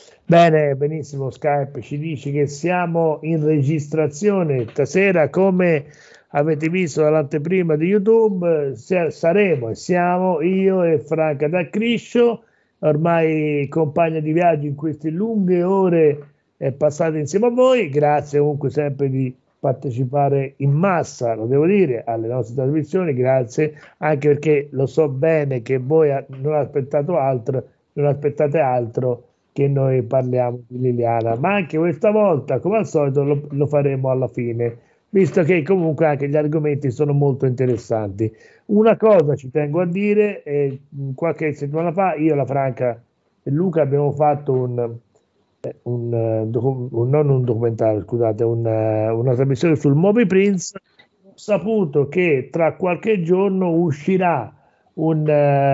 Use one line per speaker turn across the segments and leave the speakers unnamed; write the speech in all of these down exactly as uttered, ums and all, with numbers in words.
Bene, benissimo, Skype ci dice che siamo in registrazione stasera, come avete visto dall'anteprima di YouTube, se- saremo e siamo io e Franca da Criscio, ormai compagna di viaggio in queste lunghe ore eh, passate insieme a voi. Grazie comunque sempre di partecipare in massa, lo devo dire, alle nostre trasmissioni, grazie, anche perché lo so bene che voi a- non aspettate altro, non aspettate altro che noi parliamo di Liliana, ma anche questa volta, come al solito, lo, lo faremo alla fine, visto che comunque anche gli argomenti sono molto interessanti. Una cosa ci tengo a dire, eh, qualche settimana fa io, la Franca e Luca abbiamo fatto un, eh, un, eh, docu- un- non un documentario, scusate, un, eh, una trasmissione sul Moby Prince. Ho saputo che tra qualche giorno uscirà un,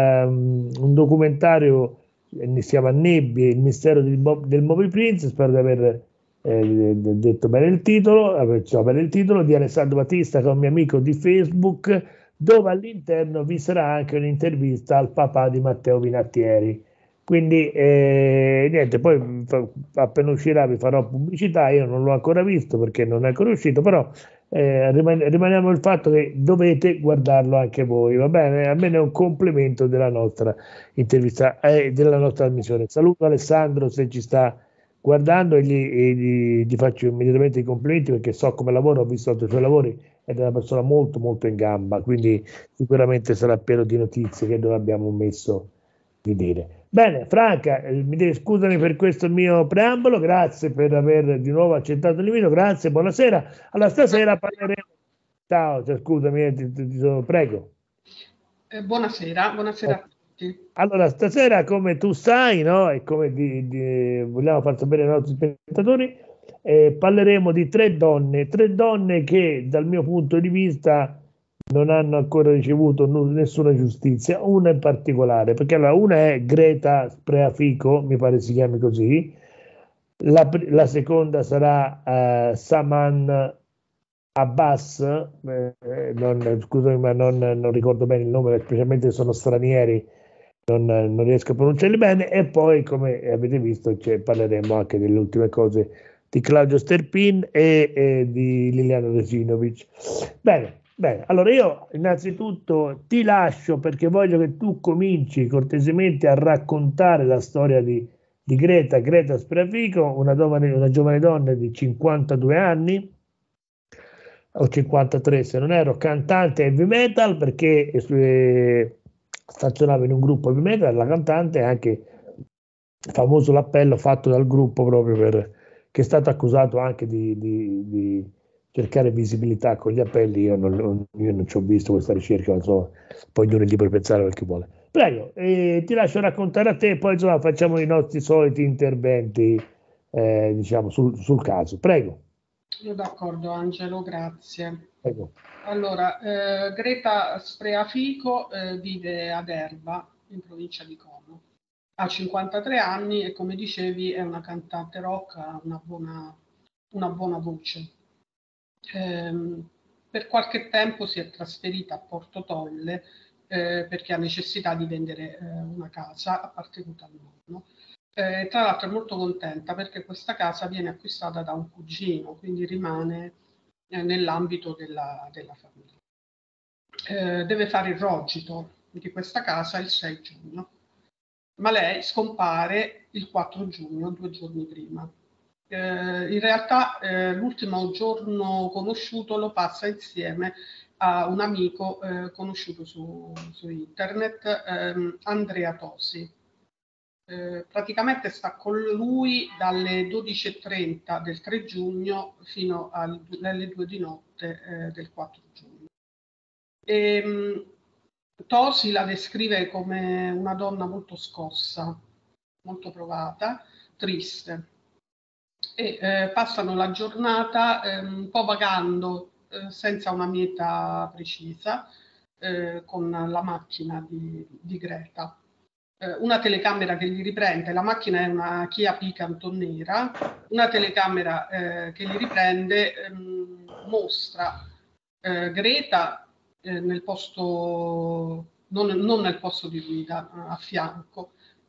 ehm, un documentario, eh, si chiama Nebbie, il mistero del, Mo- del Moby Prince, spero di aver eh, detto bene il titolo, aver detto bene il titolo, di Alessandro Battista, che è un mio amico di Facebook, dove all'interno vi sarà anche un'intervista al papà di Matteo Vinattieri. Quindi eh, niente, poi fa- appena uscirà vi farò pubblicità, io non l'ho ancora visto perché non è ancora uscito, però eh, riman- rimaniamo il fatto che dovete guardarlo anche voi, va bene? Almeno è un complimento della nostra intervista e eh, della nostra trasmissione. Saluto Alessandro se ci sta guardando e gli, e gli- gli faccio immediatamente i complimenti perché so come lavora, ho visto altri suoi lavori ed è una persona molto molto in gamba, quindi sicuramente sarà pieno di notizie che noi abbiamo messo di dire. Bene, Franca, eh, mi devi scusami per questo mio preambolo, grazie per aver di nuovo accettato l'invito, grazie, buonasera. Allora, stasera parleremo. Ciao, cioè, scusami, eh, ti, ti- ti sono- prego.
Eh, buonasera, buonasera a tutti.
Allora, stasera, come tu sai, no? E come di- di- vogliamo far sapere ai nostri spettatori, eh, parleremo di tre donne, tre donne che dal mio punto di vista non hanno ancora ricevuto nu- nessuna giustizia, una in particolare, perché allora una è Greta Spreafico, mi pare si chiami così, la, pr- la seconda sarà eh, Saman Abbas, eh, eh, non, scusami ma non, non ricordo bene il nome, specialmente se sono stranieri, non, non riesco a pronunciarli bene, e poi come avete visto cioè, parleremo anche delle ultime cose di Claudio Sterpin e, e di Liliana Resinovic. Bene, bene, allora io innanzitutto ti lascio perché voglio che tu cominci cortesemente a raccontare la storia di, di Greta, Greta Spreafico, una giovane, una giovane donna di cinquantadue anni o cinquantatré se non ero, cantante heavy metal perché eh, stazionava in un gruppo heavy metal, la cantante è anche famoso l'appello fatto dal gruppo proprio per, che è stato accusato anche di, di, di cercare visibilità con gli appelli, io non, non- io non ci ho visto questa ricerca, non so, poi ognuno è libero di pensare quel che vuole. Prego, eh, ti lascio raccontare a te e poi insomma facciamo i nostri soliti interventi eh, diciamo sul, sul caso. Prego,
D'accordo, Angelo, grazie.
prego.
Allora, eh, Greta Spreafico eh, vive ad Erba, in provincia di Como. Ha cinquantatré anni e, come dicevi, è una cantante rock, ha una buona, una buona voce. Ehm, per qualche tempo si è trasferita a Porto Tolle eh, perché ha necessità di vendere eh, una casa appartenuta al nonno. Eh, tra l'altro è molto contenta perché questa casa viene acquistata da un cugino, quindi rimane eh, nell'ambito della, della famiglia. Eh, deve fare il rogito di questa casa il sei giugno, ma lei scompare il quattro giugno, due giorni prima. Eh, in realtà eh, l'ultimo giorno conosciuto lo passa insieme a un amico eh, conosciuto su, su internet, ehm, Andrea Tosi. Eh, praticamente sta con lui dalle dodici e trenta del tre giugno fino alle due di notte eh, del quattro giugno. E, mh, Tosi la descrive come una donna molto scossa, molto provata, triste. E eh, passano la giornata eh, un po' vagando eh, senza una meta precisa eh, con la macchina di, di Greta. Eh, una telecamera che li riprende, la macchina è una Kia Picanto nera, una telecamera eh, che li riprende ehm, mostra eh, Greta eh, nel posto, non, non nel posto di guida, a fianco,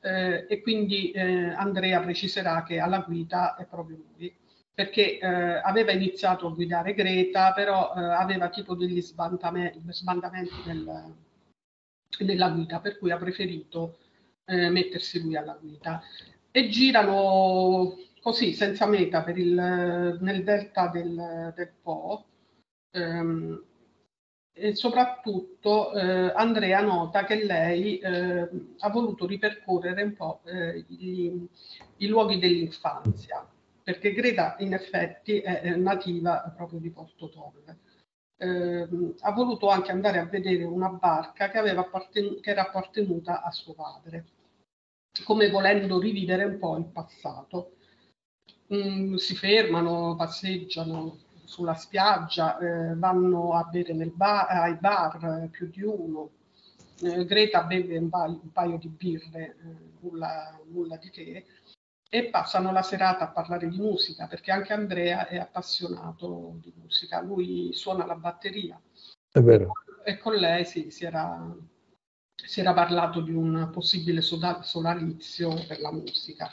eh, e quindi eh, Andrea preciserà che alla guida è proprio lui, perché eh, aveva iniziato a guidare Greta, però eh, aveva tipo degli sbandamenti, sbandamenti nel, nella guida, per cui ha preferito eh, mettersi lui alla guida. E girano così, senza meta, per il, nel delta del, del Po, ehm, e soprattutto eh, Andrea nota che lei eh, ha voluto ripercorrere un po' eh, i, i luoghi dell'infanzia, perché Greta in effetti è, è nativa proprio di Porto Tolle. Eh, ha voluto anche andare a vedere una barca che, aveva apparten- che era appartenuta a suo padre, come volendo rivivere un po' il passato. Mm, si fermano, passeggiano sulla spiaggia, eh, vanno a bere nel bar, ai bar, eh, più di uno. Eh, Greta beve un, ba- un paio di birre, eh, nulla, nulla di che, e passano la serata a parlare di musica, perché anche Andrea è appassionato di musica. Lui suona la batteria.
È vero.
E, e con lei sì, si era, si era parlato di un possibile soda- sodalizio per la musica.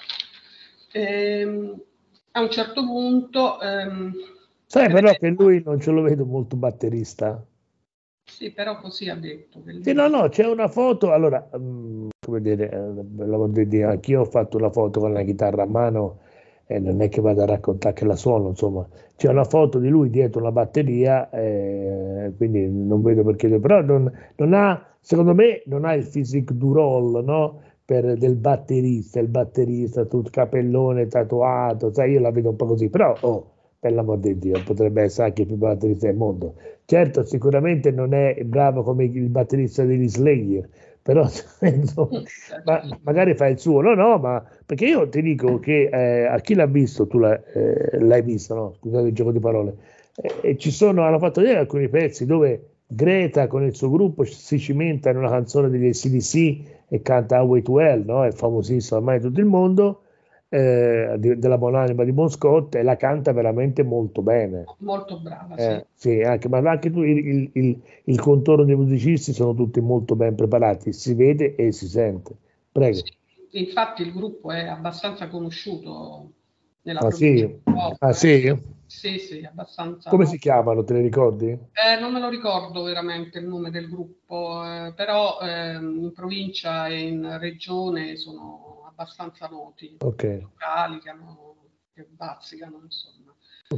Ehm, a un certo punto ehm,
Sai però
Greta-
che lui non ce lo vedo molto batterista.
sì, però così ha detto che
Sì,
lui...
no, no, c'è una foto. Allora, mm, come dire, eh, l'avevo detto, anch'io ho fatto una foto con la chitarra a mano e non è che vado a raccontare che la suono, insomma. C'è una foto di lui dietro una batteria, eh, quindi non vedo perché, però non, non ha, secondo me, non ha il physique du rôle, no? Per, del batterista, il batterista, tutto capellone tatuato, sai, io la vedo un po' così, però, oh, per l'amor di Dio, potrebbe essere anche il più batterista del mondo. Certo, sicuramente non è bravo come il batterista degli Slayer, però insomma, ma magari fa il suo. No, no, ma perché io ti dico che eh, a chi l'ha visto, tu l'hai, eh, l'hai visto, no? Scusate il gioco di parole, eh, e ci sono, hanno fatto vedere alcuni pezzi dove Greta con il suo gruppo si cimenta in una canzone degli A C D C e canta Highway to Hell, no? È famosissima ormai in tutto il mondo, eh, di- della buonanima di Bon Scott, e la canta veramente molto bene.
Molto brava, sì.
Eh, sì, anche, ma anche tu, il, il- il- il contorno dei musicisti sono tutti molto ben preparati, si vede e si sente. Prego.
Sì, infatti il gruppo è abbastanza conosciuto nella
Ah
provincia
sì?
di Roma.
Ah sì?
Sì, sì, abbastanza
Come si
no.
chiamano, te li ricordi?
Eh, non me lo ricordo veramente il nome del gruppo, eh, però ehm, in provincia e in regione sono abbastanza noti,
Ok.
locali che, hanno, che bazzicano, insomma.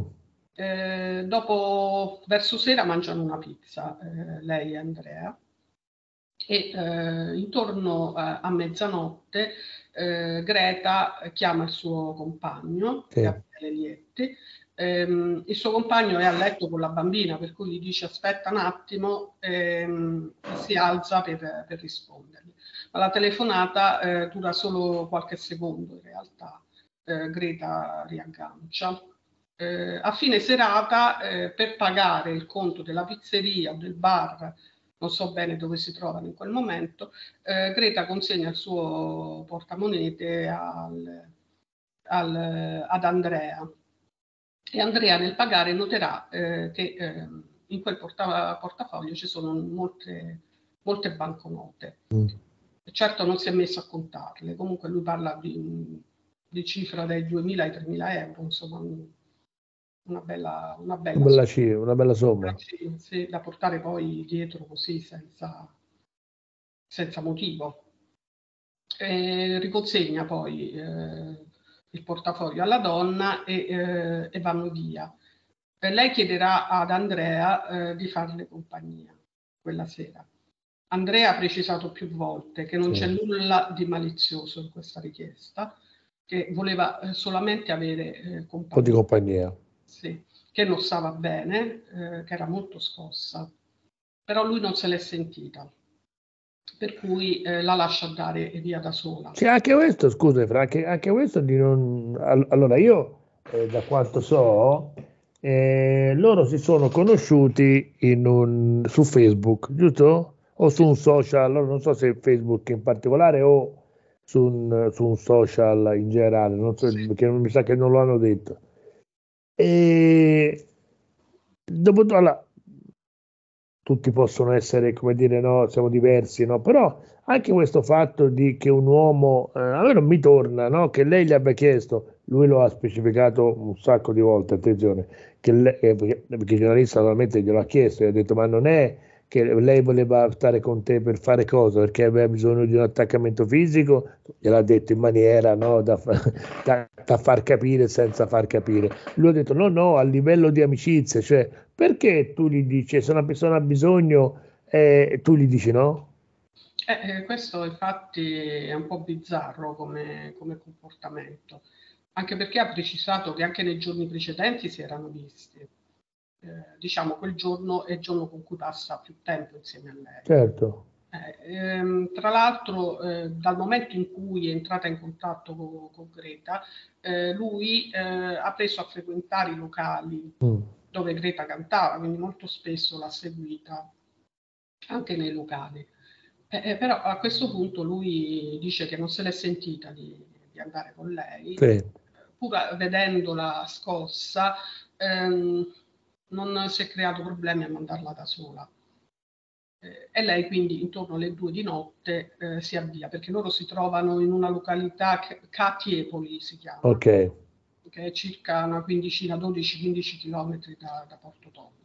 Eh, dopo, verso sera, mangiano una pizza, eh, lei e Andrea, e eh, intorno a, a mezzanotte eh, Greta chiama il suo compagno,
Sì.
Gabriele Lietti. Ehm, il suo compagno è a letto con la bambina, per cui gli dice aspetta un attimo, ehm, e si alza per, per rispondergli. Ma la telefonata eh, dura solo qualche secondo in realtà. Eh, Greta riaggancia. Eh, a fine serata, eh, per pagare il conto della pizzeria o del bar, non so bene dove si trovano in quel momento, eh, Greta consegna il suo portamonete al, al, ad Andrea, e Andrea nel pagare noterà eh, che eh, in quel porta, portafoglio ci sono molte, molte banconote.
Mm.
Certo non si è messo a contarle, comunque lui parla di, di cifra dai duemila ai tremila euro, insomma una bella, una
Una
bella
bella,
somma.
ci- una bella somma.
Sì, sì, da portare poi dietro così senza, senza motivo. E riconsegna poi eh, il portafoglio alla donna e, eh, e vanno via. E lei chiederà ad Andrea eh, di farle compagnia quella sera. Andrea ha precisato più volte che non
Sì.
c'è nulla di malizioso in questa richiesta, che voleva eh, solamente avere eh,
Un po' di
compagnia.
compagnia.
Sì, che non stava bene, eh, che era molto scossa, però lui non se l'è sentita, per cui eh, la lascia andare via da sola.
Sì, anche questo, scusa, Fra, anche, anche questo di non... all- Allora, io, eh, da quanto so, eh, loro si sono conosciuti in un, su Facebook, giusto? O su
Sì,
un social, allora non so se Facebook in particolare o su un, su un social in generale, non so,
sì,
perché non mi sa che non lo hanno detto. E dopo, allora, tutti possono essere, come dire, no, siamo diversi, no? Però anche questo fatto di che un uomo, eh, a me non mi torna, no? Che lei gli abbia chiesto, lui lo ha specificato un sacco di volte, attenzione, che lei, eh, perché, perché il giornalista naturalmente glielo ha chiesto, e ha detto, ma non è che lei voleva stare con te per fare cosa? Perché aveva bisogno di un attaccamento fisico, gliel'ha detto in maniera, no, da, da, da far capire senza far capire. Lui ha detto no, no, a livello di amicizia, cioè perché tu gli dici se una persona ha bisogno e eh, tu gli dici no?
Eh, eh, questo infatti è un po' bizzarro come, come comportamento, anche perché ha precisato che anche nei giorni precedenti si erano visti. Eh, diciamo quel giorno è il giorno con cui passa più tempo insieme a lei.
Certo.
Eh, ehm, tra l'altro, eh, dal momento in cui è entrata in contatto con, con Greta, eh, lui eh, ha preso a frequentare i locali
Mm.
dove Greta cantava, quindi molto spesso l'ha seguita anche nei locali. Eh, eh, però a questo punto lui dice che non se l'è sentita di, di andare con lei,
Sì.
pur vedendola scossa, ehm, non si è creato problemi a mandarla da sola. Eh, e lei quindi intorno alle due di notte eh, si avvia, perché loro si trovano in una località, Catiepoli si chiama,
Ok.
che è circa una quindicina, dodici quindici chilometri da, da Porto Tolle.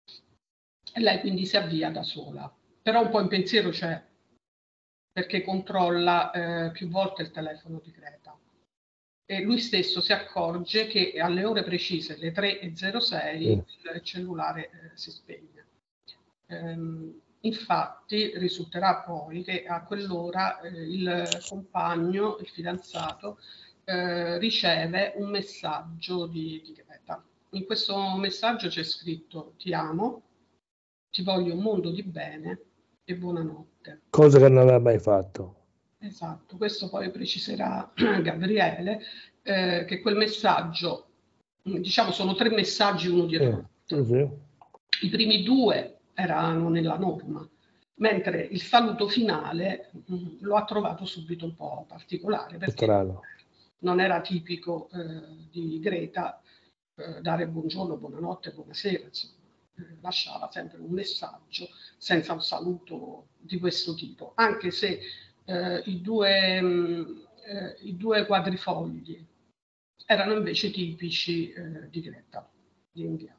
E lei quindi si avvia da sola, però un po' in pensiero c'è, perché controlla eh, più volte il telefono di Greta. E lui stesso si accorge che alle ore precise, le tre e zero sei, sì, il cellulare eh, si spegne. Ehm, infatti risulterà poi che a quell'ora eh, il compagno, il fidanzato, eh, riceve un messaggio di, di Greta. In questo messaggio c'è scritto: ti amo, ti voglio un mondo di bene e buonanotte.
Cosa che non aveva mai fatto.
Esatto, questo poi preciserà Gabriele, eh, che quel messaggio, diciamo, sono tre messaggi uno dietro
Eh,
l'altro.
sì.
I primi due erano nella norma, mentre il saluto finale mh, lo ha trovato subito un po' particolare, perché
Strano.
non era tipico eh, di Greta eh, dare buongiorno, buonanotte, buonasera, insomma. Eh, lasciava sempre un messaggio senza un saluto di questo tipo, anche se eh, i, due, mh, eh, i due quadrifogli erano invece tipici eh, di Greta, di inviare.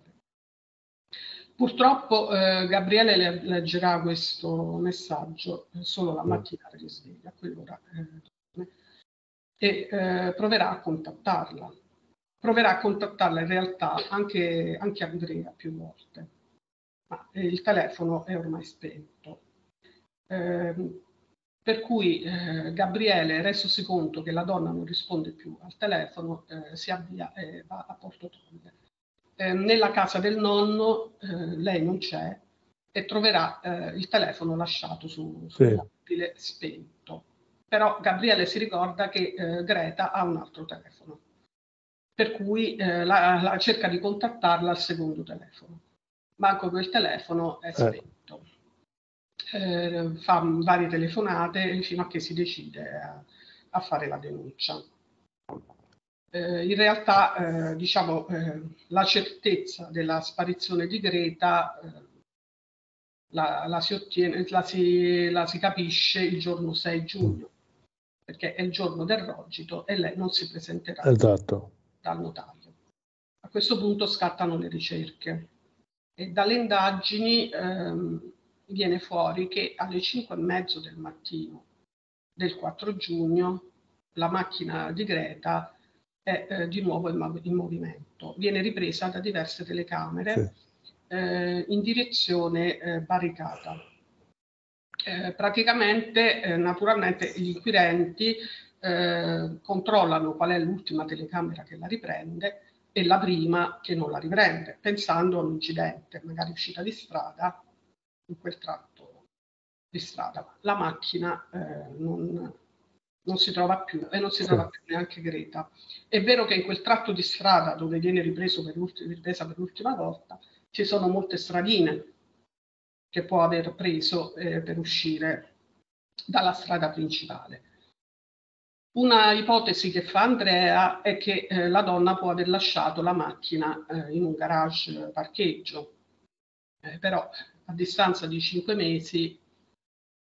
Purtroppo eh, Gabriele le- leggerà questo messaggio eh, solo la mattina per risveglio, a quell'ora, eh, e eh, proverà a contattarla. Proverà a contattarla in realtà anche, anche Andrea più volte, ma eh, il telefono è ormai spento. Eh, per cui eh, Gabriele, resosi conto che la donna non risponde più al telefono, eh, si avvia e va a Porto Tolle. Eh, nella casa del nonno eh, lei non c'è e troverà eh, il telefono lasciato su, sul
Sì.
mobile spento. Però Gabriele si ricorda che eh, Greta ha un altro telefono, per cui eh, la, la cerca di contattarla al secondo telefono. Ma anche quel telefono è spento. Eh, fa varie telefonate fino a che si decide a, a fare la denuncia. Eh, in realtà, eh, diciamo, eh, la certezza della sparizione di Greta eh, la, la, si ottiene, la, si, la si capisce il giorno sei giugno, perché è il giorno del rogito e lei non si presenterà
Esatto.
dal notaio. A questo punto scattano le ricerche e dalle indagini ehm, viene fuori che alle cinque e mezzo del mattino del quattro giugno la macchina di Greta è eh, di nuovo in, in movimento. Viene ripresa da diverse telecamere sì. eh, in direzione eh, barricata. Eh, praticamente, eh, naturalmente, gli inquirenti eh, controllano qual è l'ultima telecamera che la riprende e la prima che non la riprende, pensando a un incidente, magari uscita di strada, in quel tratto di strada. La macchina eh, non, non si trova più e non si trova più neanche Greta. È vero che in quel tratto di strada dove viene ripreso per ripresa per l'ultima volta ci sono molte stradine che può aver preso eh, per uscire dalla strada principale. Una ipotesi che fa Andrea è che eh, la donna può aver lasciato la macchina eh, in un garage parcheggio, eh, però a distanza di cinque mesi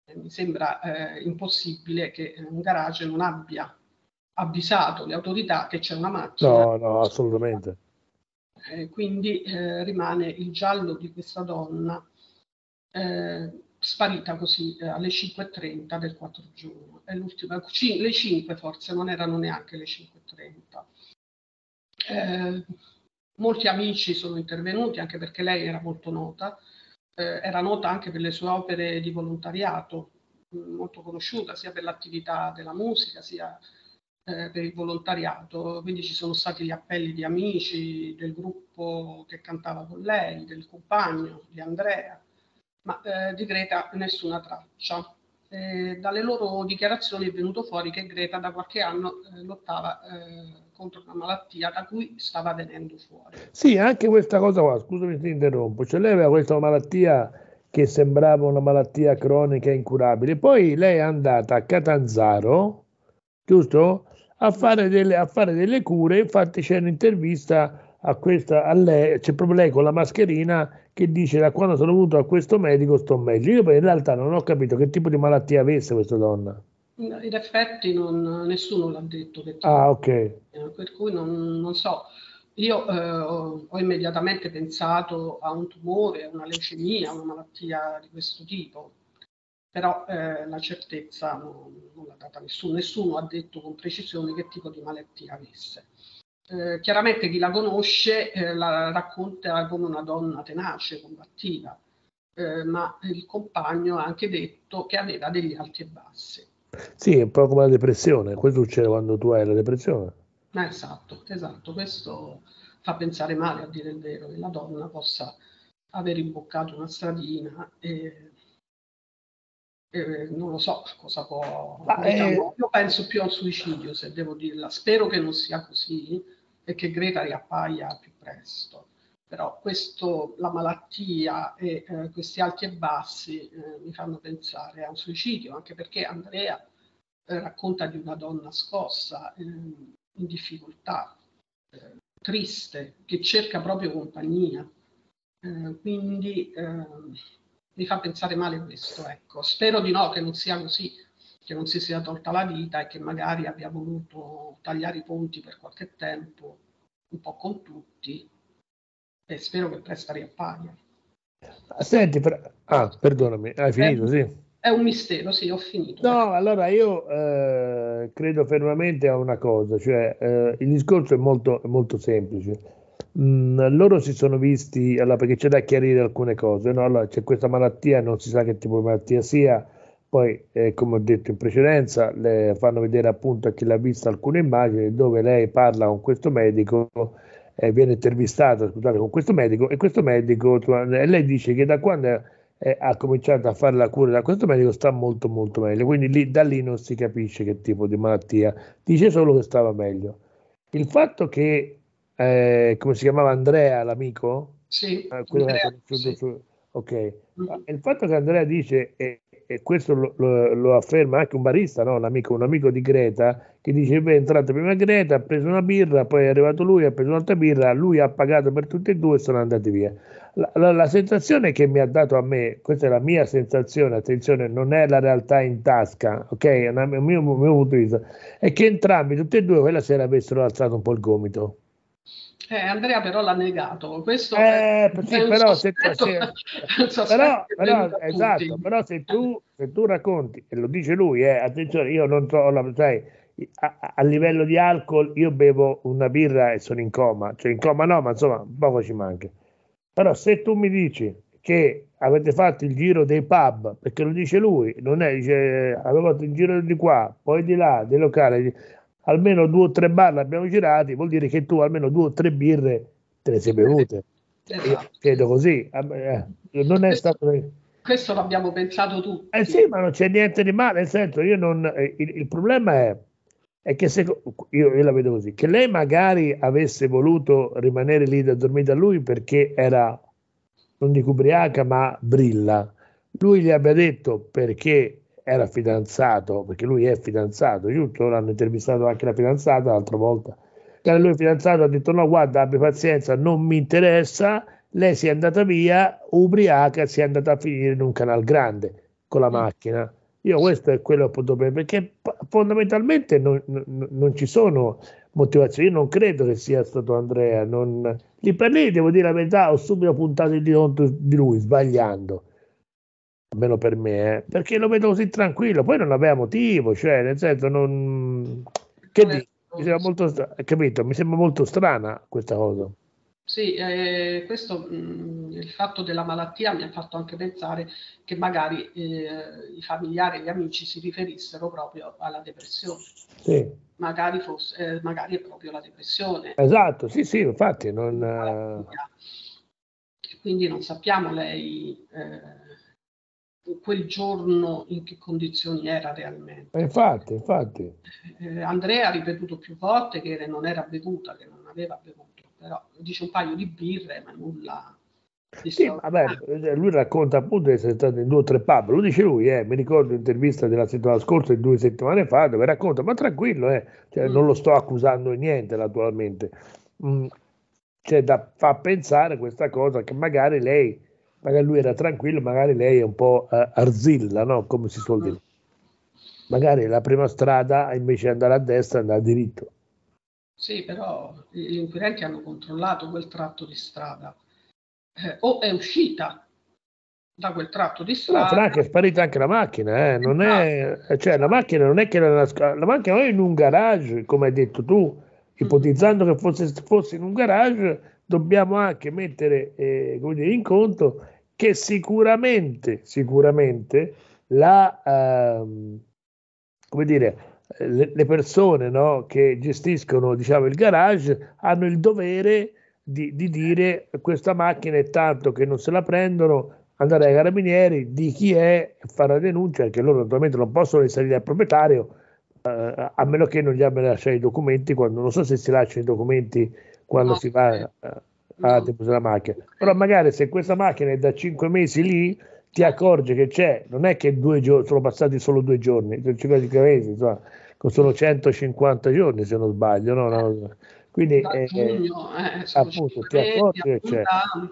mi sembra eh, impossibile che un garage non abbia avvisato le autorità che c'è una macchina.
No, no, assolutamente.
Eh, quindi eh, rimane il giallo di questa donna eh, sparita così eh, alle cinque e trenta del quattro giugno. È l'ultima, c- le cinque forse, non erano neanche le cinque e trenta. Eh, molti amici sono intervenuti, anche perché lei era molto nota, eh, era nota anche per le sue opere di volontariato, molto conosciuta sia per l'attività della musica sia eh, per il volontariato, quindi ci sono stati gli appelli di amici del gruppo che cantava con lei, del compagno di Andrea, ma eh, di Greta nessuna traccia. Eh, dalle loro dichiarazioni è venuto fuori che Greta da qualche anno eh, lottava eh, contro una malattia da cui stava venendo fuori.
Sì, anche questa cosa qua, scusami se ti interrompo, cioè lei aveva questa malattia che sembrava una malattia cronica incurabile, poi lei è andata a Catanzaro, giusto? A fare delle, a fare delle cure, infatti c'è un'intervista a questa, a lei, c'è proprio lei con la mascherina che dice da quando sono venuto a questo medico sto meglio. Io poi in realtà non ho capito che tipo di malattia avesse questa donna.
In effetti non, nessuno l'ha detto che tipo,
Ah, ok.
per cui non, non so. Io eh, ho, ho immediatamente pensato a un tumore, a una leucemia, a una malattia di questo tipo, però eh, la certezza non, non l'ha data nessuno. Nessuno ha detto con precisione che tipo di malattia avesse. Eh, chiaramente chi la conosce eh, la racconta come una donna tenace, combattiva, eh, ma il compagno ha anche detto che aveva degli alti e bassi.
Sì, è un po' come la depressione, questo succede quando tu hai la depressione.
Eh, esatto, esatto, questo fa pensare male, a dire il vero, che la donna possa aver imboccato una stradina e, e non lo so cosa può,
Ma,
diciamo,
eh,
io penso più a un suicidio, se devo dirla, spero che non sia così e che Greta riappaia più presto, però questo, la malattia e eh, questi alti e bassi eh, mi fanno pensare a un suicidio, anche perché Andrea eh, racconta di una donna scossa, eh, in difficoltà, eh, triste, che cerca proprio compagnia. Eh, quindi eh, mi fa pensare male questo, ecco. Spero di no, che non sia così, che non si sia tolta la vita e che magari abbia voluto tagliare i ponti per qualche tempo, un po' con tutti, e spero che presto riappaia.
senti, fra- ah, perdonami, hai
È,
finito, sì?
è un mistero, sì, ho finito. Ecco.
No, allora io eh, credo fermamente a una cosa, cioè eh, il discorso è molto, è molto semplice. Mm, loro si sono visti, allora, perché c'è da chiarire alcune cose, no? Allora, c'è questa malattia, non si sa che tipo di malattia sia, poi eh, come ho detto in precedenza, le fanno vedere appunto a chi l'ha vista alcune immagini dove lei parla con questo medico, eh, viene intervistata, scusate, con questo medico e questo medico, e lei dice che da quando eh, ha cominciato a fare la cura da questo medico sta molto molto meglio, quindi lì, da lì non si capisce che tipo di malattia, dice solo che stava meglio. Il fatto che, eh, come si chiamava Andrea, l'amico?
Sì,
Eh, quello che ha
Andrea,
conosciuto
sì.
su... Ok,
Mm-hmm.
il fatto che Andrea dice, e, e questo lo, lo, lo afferma anche un barista, no? Un amico, un amico di Greta, che dice, beh, è entrato prima Greta, ha preso una birra, poi è arrivato lui, ha preso un'altra birra, lui ha pagato per tutti e due e sono andati via. La, la, la sensazione che mi ha dato a me, questa è la mia sensazione, attenzione, non è la realtà in tasca, ok? È un mio, mio, mio punto di vista, è che entrambi, tutti e due, quella sera avessero alzato un po' il gomito.
Eh, Andrea però l'ha negato, questo è,
Eh,
è
sì,
un
però, se,
sospetto,
se-
un sospetto
però,
che è
però,
venuto a tutti.
esatto, però se tu, se tu racconti, e lo dice lui, eh, attenzione, io non so, la- sai, a, a- a livello di alcol io bevo una birra e sono in coma, cioè in coma no, ma insomma, poco ci manca. Però se tu mi dici che avete fatto il giro dei pub, perché lo dice lui, non è, dice, eh, avevo fatto il giro di qua, poi di là, dei locali, almeno due o tre bar l'abbiamo girati, vuol dire che tu almeno due o tre birre te le sei bevute. Cioè, io
Esatto.
credo così. Eh, non è
Questo,
stato.
questo l'abbiamo pensato
Eh
tutti.
sì, ma non c'è niente di male, nel senso, io non, eh, il, il problema è, è che se, io, io la vedo così, che lei magari avesse voluto rimanere lì da dormire da lui perché era, non dico ubriaca, ma brilla. Lui gli abbia detto perché era fidanzato, perché lui è fidanzato, giusto? L'hanno intervistato anche la fidanzata l'altra volta. E lui è fidanzato, ha detto no, guarda, abbi pazienza, non mi interessa. Lei si è andata via, ubriaca, si è andata a finire in un canal grande con la macchina. Io questo è quello che ho potuto prendere, perché fondamentalmente non, non, non ci sono motivazioni. Io non credo che sia stato Andrea. Non... Lì per lì, devo dire la verità, ho subito puntato il dito contro di lui, sbagliando, almeno per me, eh, perché lo vedo così tranquillo. Poi non aveva motivo, cioè, nel senso, non... Che dici? Mi sembra molto, stra- capito? Mi sembra molto strana questa cosa.
Sì, eh, questo, mh, il fatto della malattia mi ha fatto anche pensare che magari eh, i familiari e gli amici si riferissero proprio alla depressione.
Sì.
Magari, fosse, eh, magari è proprio la depressione.
Esatto, sì, sì, infatti non...
Quindi non sappiamo lei eh, quel giorno in che condizioni era realmente.
Infatti, infatti.
Eh, Andrea ha ripetuto più volte che non era bevuta, che non aveva bevuto. Però dice un paio di birre, ma nulla di
Sì, vabbè, lui racconta appunto di essere stato in due o tre pub, lo dice lui, eh, mi ricordo l'intervista della settimana scorsa, di due settimane fa, dove racconta, ma tranquillo, eh, cioè, mm. non lo sto accusando di niente naturalmente, mm, cioè, da, fa pensare questa cosa che magari lei, magari lui era tranquillo, magari lei è un po' uh, arzilla, no? Come si suol dire. Mm. Magari la prima strada invece di andare a destra andare a diritto.
Sì, però gli inquirenti hanno controllato quel tratto di strada. Eh, o è uscita da quel tratto di strada.
No, Frank, è sparita anche la macchina, eh. Non è, cioè, la macchina non è che la, la macchina non è in un garage, come hai detto tu, ipotizzando che fosse, fosse in un garage, dobbiamo anche mettere eh, come dire, in conto che sicuramente, sicuramente la, ehm, come dire, le, le persone, no, che gestiscono, diciamo, il garage hanno il dovere di, di dire questa macchina è tanto che non se la prendono, andare ai carabinieri, di chi è, fare la denuncia, che loro naturalmente non possono risalire al proprietario, eh, a meno che non gli abbiano lasciato i documenti, quando, non so se si lasciano i documenti quando no, si va eh, a depositare la macchina, però magari se questa macchina è da cinque mesi lì, ti accorgi che c'è, non è che due giorni, sono passati solo due giorni, cinque mesi, insomma, sono centocinquanta giorni se non sbaglio, no? no. Quindi
da giugno, eh,
appunto ti accorgi che c'è,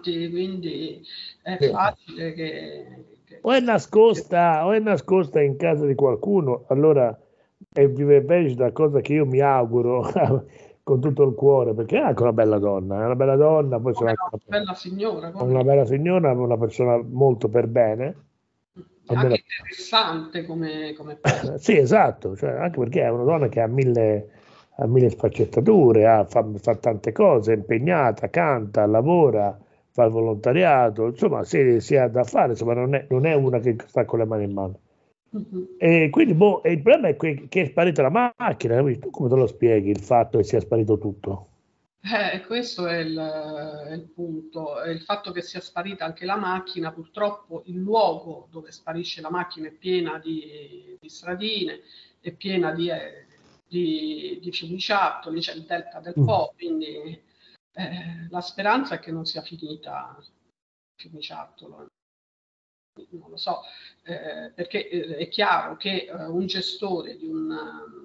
quindi è sì. facile che, che
o è nascosta o è nascosta in casa di qualcuno, allora è vive Vegeta, cosa che io mi auguro con tutto il cuore, perché è anche una bella donna, è una bella donna, poi
come
una,
una bella signora,
come una bella signora, una persona molto per bene.
È anche interessante come, come
sì, esatto, cioè, anche perché è una donna che ha mille, ha mille sfaccettature, ha, fa, fa tante cose, è impegnata, canta, lavora, fa il volontariato, insomma, se si ha da fare, insomma, non è, non è una che sta con le mani in mano. Uh-huh. E quindi boh, e il problema è que- che è sparita la macchina, tu come te lo spieghi il fatto che sia sparito tutto?
Eh, questo è il, è il punto, è il fatto che sia sparita anche la macchina, purtroppo il luogo dove sparisce la macchina è piena di, di stradine, è piena di, eh, di, di fiumiciattoli, c'è il delta del Po, mm. quindi eh, la speranza è che non sia finita il fiumiciattolo. Non lo so, eh, perché è chiaro che eh, un gestore di un,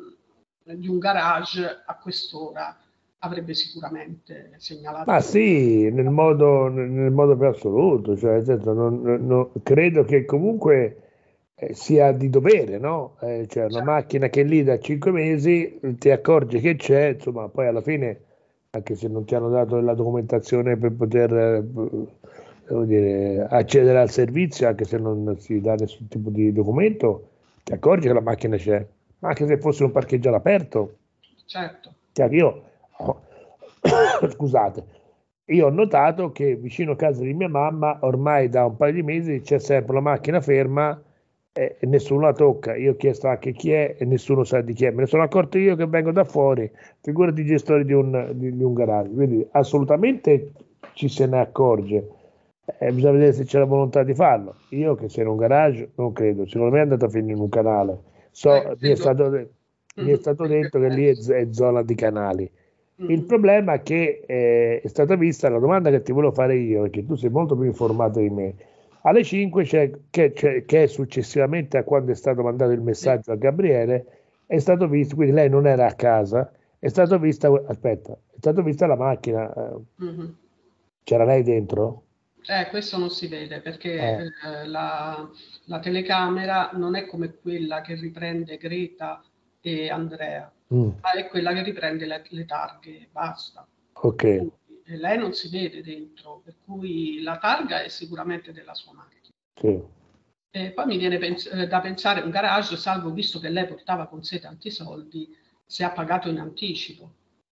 di un garage a quest'ora avrebbe sicuramente segnalato.
Ma sì, nel modo, nel modo più assoluto, cioè, nel senso, non, non, credo che comunque eh, sia di dovere, no? Eh, cioè una certo. macchina che è lì da cinque mesi, ti accorgi che c'è, insomma, poi alla fine, anche se non ti hanno dato la documentazione per poter eh, devo dire, accedere al servizio, anche se non si dà nessun tipo di documento, ti accorgi che la macchina c'è, anche se fosse un parcheggio all'aperto.
Certo.
Cioè, io oh, scusate, io ho notato che vicino a casa di mia mamma ormai da un paio di mesi c'è sempre la macchina ferma e, e nessuno la tocca. Io ho chiesto anche chi è e nessuno sa di chi è. Me ne sono accorto io che vengo da fuori, figurati i gestori di un, di, di un garage. Quindi assolutamente ci se ne accorge. Eh, bisogna vedere se c'è la volontà di farlo. Io che sei in un garage non credo, secondo me è andato a finire in un canale. So, eh, mi, è stato, mi è stato detto che lì è, è zona di canali. Il problema è che eh, è stata vista la domanda che ti volevo fare io, perché tu sei molto più informato di me. Alle cinque, c'è, che, c'è, che è successivamente a quando è stato mandato il messaggio a Gabriele, è stato visto, quindi lei non era a casa, è stato vista, aspetta, è stata vista la macchina. Eh, mm-hmm. C'era lei dentro?
Eh, questo non si vede perché
Eh.
eh, la, la telecamera non è come quella che riprende Greta e Andrea,
Mm.
ma è quella che riprende le, le targhe, basta.
Ok.
Quindi, eh, lei non si vede dentro, per cui la targa è sicuramente della sua macchina.
Sì.
E poi mi viene pens- eh, da pensare un garage, salvo visto che lei portava con sé tanti soldi, se ha pagato in anticipo.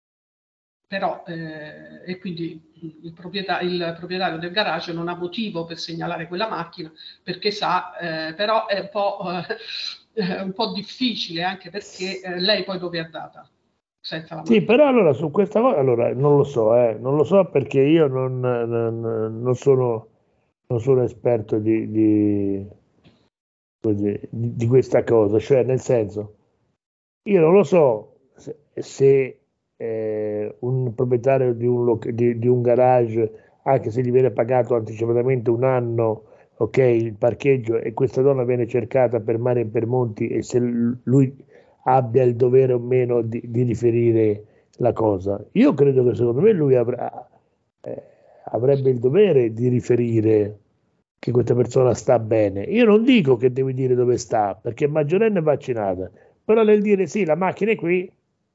Però, eh, e quindi il, proprietà- il proprietario del garage non ha motivo per segnalare quella macchina perché sa, eh, però è un po', eh, un po' difficile anche perché eh, lei poi dove è andata senza la
Sì,
macchina.
però allora su questa cosa, allora non lo so, eh, non lo so perché io non, non- non sono, non sono esperto di, di, così, di- di questa cosa, cioè nel senso, io non lo so se, se, eh, un proprietario di un, loc- di, di un garage, anche se gli viene pagato anticipatamente un anno, ok, il parcheggio e questa donna viene cercata per mare e per monti e se l- lui abbia il dovere o meno di, di riferire la cosa. Io credo che secondo me lui avrà, eh, avrebbe il dovere di riferire che questa persona sta bene. Io non dico che devi dire dove sta, perché è maggiorenne e vaccinata, però nel dire sì, la macchina è qui,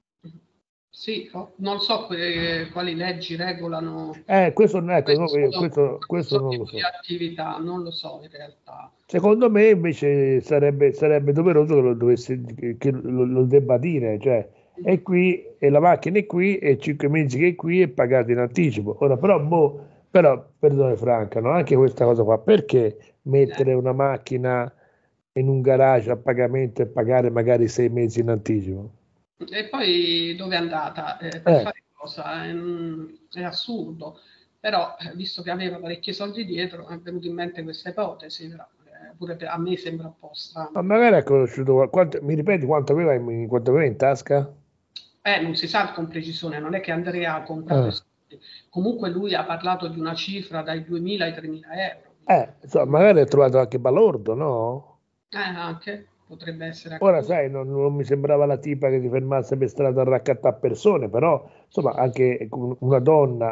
Sì, oh, non so que- quali leggi regolano
eh, questo, ecco, no, io
questo,
questo, questo
questo
non lo
tipo di
so.
attività, non lo so in realtà.
Secondo me invece sarebbe, sarebbe doveroso che lo, dovesse, che lo, lo debba dire, cioè è qui e la macchina è qui e cinque mesi che è qui è pagato in anticipo. Ora però, boh, però, perdone Franca, no? Anche questa cosa qua, perché
Eh,
mettere una macchina in un garage a pagamento e pagare magari sei mesi in anticipo?
E poi dove è andata? Eh, per
Eh,
fare cosa? È, mm, è assurdo. Però, eh, visto che aveva parecchi soldi dietro, è venuta in mente questa ipotesi, però eh, pure per- a me sembra un po'
ma
strano.
magari ha conosciuto qual- quanto, mi ripeti quanto aveva in, quanto aveva in tasca?
Eh, non si sa con precisione, non è che Andrea ha contato i
Ah.
soldi. Comunque lui ha parlato di una cifra dai duemila ai tremila euro.
Eh, insomma, magari ha trovato anche balordo, no?
Eh, anche, potrebbe essere
Ora,
accaduto.
sai, non, non mi sembrava la tipa che si fermasse per strada a raccattare persone, però, insomma, anche con una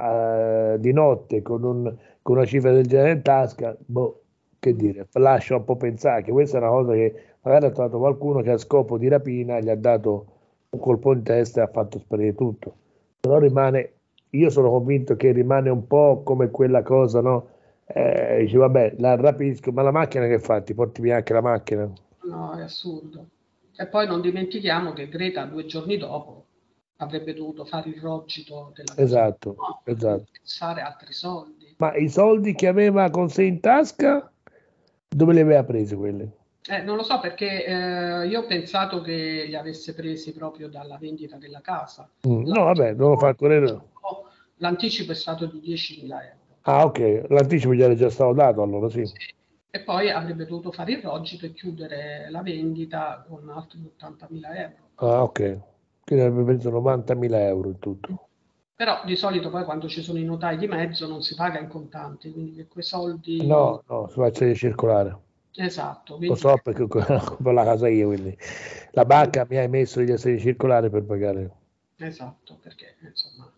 donna eh, di notte con, un- con una cifra del genere in tasca, boh, che
Mm.
dire, lascia un po' pensare che questa è una cosa che magari ha trovato qualcuno che a scopo di rapina gli ha dato un colpo in testa e ha fatto sparire tutto. Però rimane, io sono convinto che rimane un po' come quella cosa, no? Eh, dici, vabbè, la rapisco, ma la macchina che fa? Ti porti via anche la macchina?
No, è assurdo. E poi non dimentichiamo che Greta due giorni dopo avrebbe dovuto fare il rogito della casa,
Esatto,
no, per
esatto.
pensare altri soldi.
Ma i soldi che aveva con sé in tasca, dove li aveva presi quelli?
Eh, non lo so perché eh, io ho pensato che li avesse presi proprio dalla vendita della casa.
Mm, no, vabbè, non lo fa
L'anticipo,
ancora.
l'anticipo è stato di diecimila euro.
Ah, ok, l'anticipo gli era già stato dato, allora sì.
Sì. E poi avrebbe dovuto fare il rogito e chiudere la vendita con altri ottantamila euro.
Ah, ok. Quindi avrebbe preso novantamila euro in tutto.
Però di solito poi quando ci sono i notai di mezzo non si paga in contanti, quindi che quei soldi...
No, no, si faccia circolare.
Esatto,
Lo
quindi
so perché compro la casa io, quindi la banca mi ha emesso gli assegni circolari per pagare.
esatto, perché insomma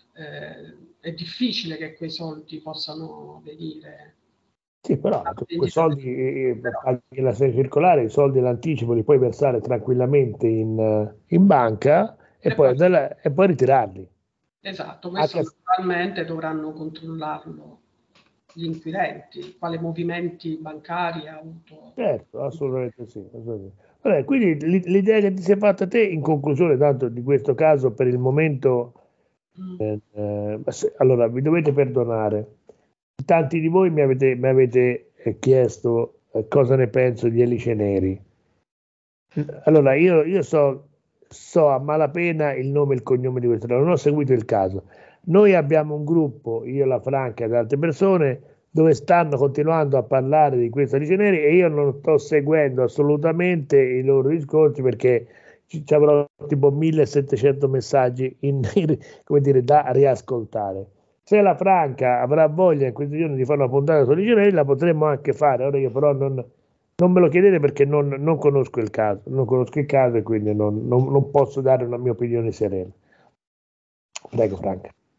eh, è difficile che quei soldi possano venire
Sì, però
alla
tu quei
vendita del...
soldi, eh,
Però,
paghi l'assegno circolare, i soldi dell'anticipo li puoi versare tranquillamente in, eh, in banca e
e
poi,
poi,
andare- e poi ritirarli.
esatto, questo
Anche,
naturalmente dovranno controllarlo gli inquirenti, quali movimenti bancari ha avuto.
certo, assolutamente sì. Assolutamente. Vabbè, quindi l'i- l'idea che ti sei fatta te, in conclusione, tanto di questo caso, per il momento,
Mm.
eh, eh, se- allora vi dovete perdonare. Tanti di voi mi avete, mi avete eh, chiesto eh, cosa ne penso di Alice Neri. Allora, io, io so, so a malapena il nome e il cognome di questo, non ho seguito il caso. Noi abbiamo un gruppo, io, la Franca ed altre persone, dove stanno continuando a parlare di questa Alice Neri e io non sto seguendo assolutamente i loro discorsi perché ci, ci avrò tipo millesettecento messaggi in- in- come dire, da riascoltare. Se la Franca avrà voglia in questi giorni di fare una puntata su Alice Neri, la potremmo anche fare. Ora io però non non me lo chiedete perché non, non conosco il caso, non conosco il caso e quindi non, non- non posso dare una mia opinione serena. Prego, Franca.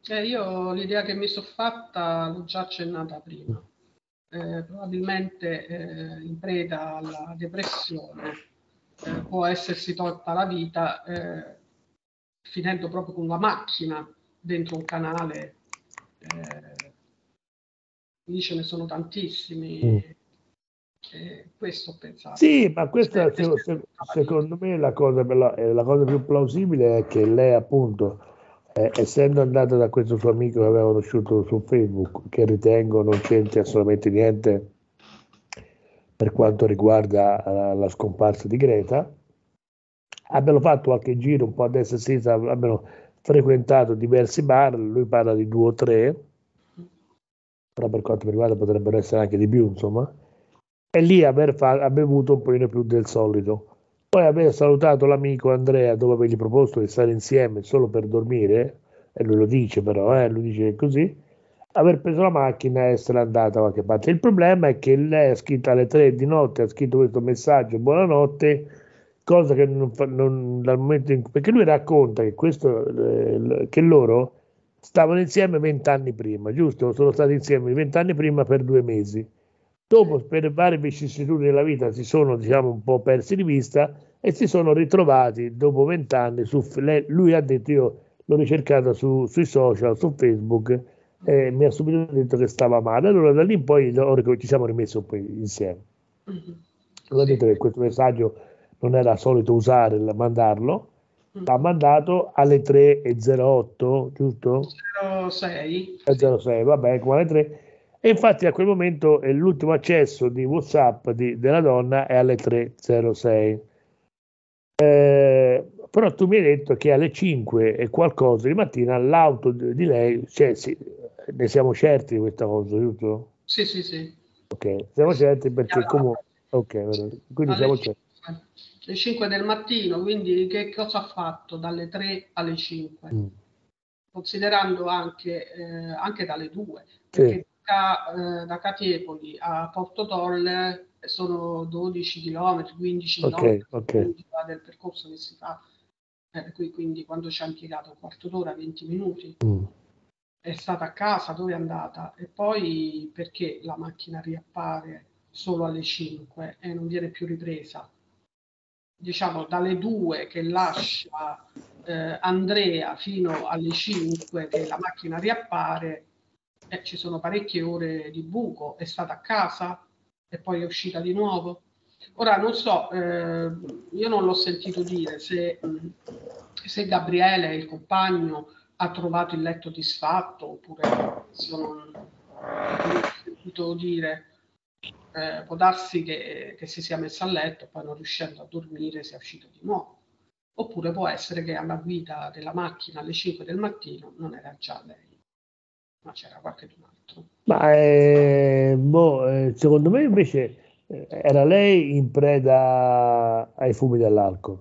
Eh, io l'idea che mi sono fatta l'ho già accennata prima. Eh, probabilmente eh, in preda alla depressione eh, può essersi tolta la vita eh, finendo proprio con la macchina dentro un canale. Eh, lì ce ne sono tantissimi.
Mm.
Eh, questo ho pensato.
Sì, ma questa
Se-
se- se- secondo me la cosa, per la, eh, la cosa più plausibile è che lei appunto, eh, essendo andata da questo suo amico che aveva conosciuto su Facebook, che ritengo non c'entri assolutamente niente per quanto riguarda eh, la scomparsa di Greta, abbiano fatto qualche giro un po' a destra e a sinistra, abbiano frequentato diversi bar, lui parla di due o tre, però per quanto mi riguarda potrebbero essere anche di più, insomma, e lì aver fa- ha bevuto un pochino più del solito. Poi aver salutato l'amico Andrea dopo avergli proposto di stare insieme solo per dormire, e lui lo dice però, eh, lui dice così, aver preso la macchina e essere andata da qualche parte. Il problema è che lei ha scritto alle tre di notte, ha scritto questo messaggio, buonanotte, cosa che non fa, non, dal momento in cui, perché lui racconta che, questo, eh, che loro stavano insieme vent'anni prima, giusto? Sono stati insieme vent'anni prima per due mesi. Dopo, per varie vicissitudini della vita, si sono, diciamo, un po' persi di vista e si sono ritrovati dopo vent'anni. Su, lei, lui ha detto: io l'ho ricercata su, sui social, su Facebook, e mi ha subito detto che stava male. Allora da lì in poi ci siamo rimessi un po' insieme.
Mhm.
L'ho
Sì.
detto che questo messaggio non era solito usare, mandarlo. L'ha mandato alle tre e zero otto, giusto?
zero sei,
E
sì.
zero sei, vabbè, come alle tre. E infatti a quel momento eh, l'ultimo accesso di WhatsApp di- della donna è alle tre e zero sei. Eh, però tu mi hai detto che alle cinque e qualcosa di mattina l'auto di, di lei, cioè, sì, ne siamo certi di questa cosa, giusto?
Sì, sì, sì.
Ok, siamo certi perché
Segnalata.
comunque, ok,
Sì.
quindi
Alle
siamo certi.
cinque. Le cinque del mattino, quindi che cosa ha fatto dalle tre alle cinque?
Mm.
Considerando anche, eh, anche dalle due,
Sì,
perché da, eh, da Catiepoli a Portotolle sono dodici chilometri, quindici
ok,
chilometri
ok.
del percorso che si fa, eh, qui, quindi quando ci ha impiegato un quarto d'ora, venti minuti.
Mm.
È stata a casa, dove è andata? E poi perché la macchina riappare solo alle cinque e non viene più ripresa? Diciamo dalle due che lascia eh, Andrea fino alle cinque che la macchina riappare, eh, ci sono parecchie ore di buco. È stata a casa e poi è uscita di nuovo. Ora non so, eh, io non l'ho sentito dire se, se Gabriele, il compagno, ha trovato il letto disfatto oppure io non, non l'ho sentito dire. Eh, può darsi che, che si sia messa a letto e poi non riuscendo a dormire sia uscito di nuovo. Oppure può essere che alla guida della macchina alle cinque del mattino non era già lei, ma c'era qualcun altro.
Ma eh, boh, eh, secondo me invece eh, era lei in preda ai fumi dell'alcol.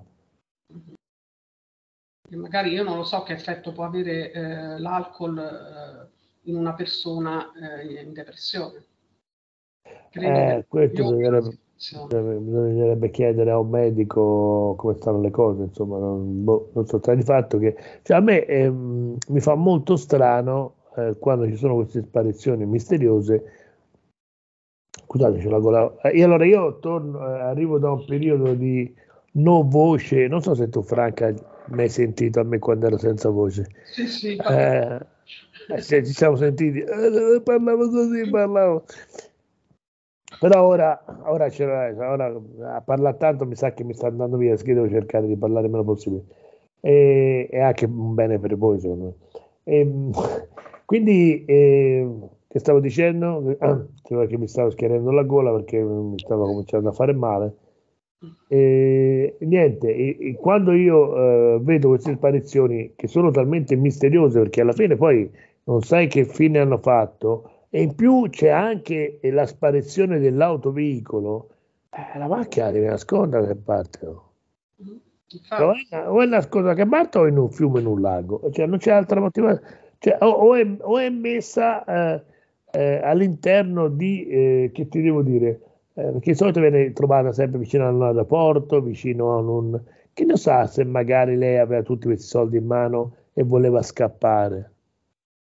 E magari io non lo so che effetto può avere eh, l'alcol eh, in una persona eh, in depressione. Credo che
Eh, questo
migliori la
bisognerebbe,
situazione.
bisognerebbe chiedere a un medico come stanno le cose, insomma, non, boh, non so, sta di fatto che cioè, a me ehm, mi fa molto strano eh, quando ci sono queste sparizioni misteriose. Scusate, c'è la gola. Eh, e allora io torno, eh, arrivo da un periodo di no voce, non so se tu Franca mi hai sentito a me quando ero senza voce.
Sì, sì,
Eh, eh, se ci siamo sentiti, eh, parlavo così, parlavo. Però ora, ora, c'era- ora a parlare tanto mi sa che mi sta andando via, che devo cercare di parlare il meno possibile. E, è anche un bene per voi, secondo me. E, quindi, eh, che stavo dicendo? Ah, cioè che mi stavo schiarendo la gola perché mi stava cominciando a fare male. E, niente, e, e quando io eh, vedo queste sparizioni che sono talmente misteriose perché alla fine poi non sai che fine hanno fatto, e in più c'è anche la sparizione dell'autoveicolo, eh, la macchina deve nascondere da che parte. No? O
infatti.
è, o è nascosta da che parte o in un fiume o in un lago, cioè non c'è altra motivazione. Cioè, o, o è, o è messa eh, eh, all'interno di, eh, che ti devo dire, eh, perché di solito viene trovata sempre vicino all'aeroporto, vicino a un... Chi lo sa se magari lei aveva tutti questi soldi in mano e voleva scappare.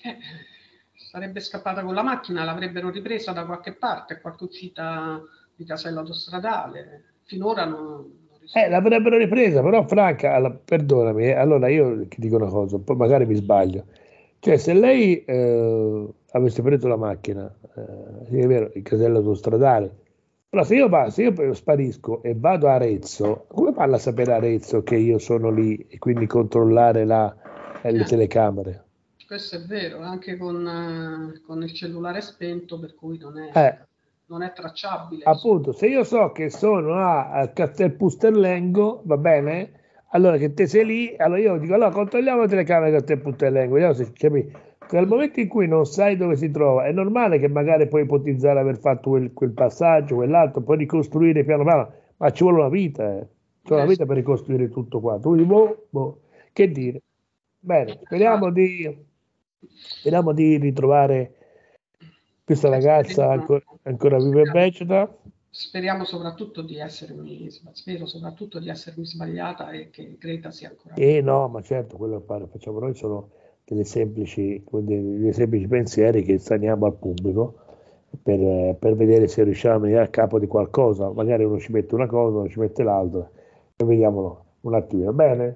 Eh, sarebbe scappata con la macchina, l'avrebbero ripresa da qualche parte, qualche uscita di casello autostradale. Finora non, non
Eh, l'avrebbero ripresa, però Franca, alla- perdonami, eh, allora io ti dico una cosa, poi magari mi sbaglio. Cioè, se lei eh, avesse preso la macchina, eh, sì, è vero, il casello autostradale, però se io, va- se io sparisco e vado a Arezzo, come fa a sapere Arezzo che io sono lì e quindi controllare la- eh, le
Eh,
telecamere?
questo è vero, anche con, eh, con il cellulare spento, per cui non è,
Eh,
non è tracciabile.
appunto, se io so che sono a, a Castelpusterlengo, va bene? Allora che te sei lì, allora io dico, allora controlliamo le telecamere di Castelpusterlengo, vediamo se capi. Nel momento in cui non sai dove si trova, è normale che magari puoi ipotizzare aver fatto quel, quel passaggio, quell'altro, puoi ricostruire piano piano, ma ci vuole una vita, eh. Ci vuole una
Eh,
vita per ricostruire tutto qua. Tu dici, boh, boh, che dire? Bene, speriamo
esatto.
di, speriamo di ritrovare questa
Eh,
ragazza
speriamo,
ancora, ancora viva e
speriamo,
vegeta.
speriamo soprattutto di essermi, spero soprattutto di essermi sbagliata e che Greta sia ancora viva.
E no, ma certo, quello che facciamo noi sono delle semplici, come dire, dei semplici pensieri che staniamo al pubblico per, eh, per vedere se riusciamo a venire a capo di qualcosa. Magari uno ci mette una cosa, uno ci mette l'altra e vediamolo un attimino. Bene.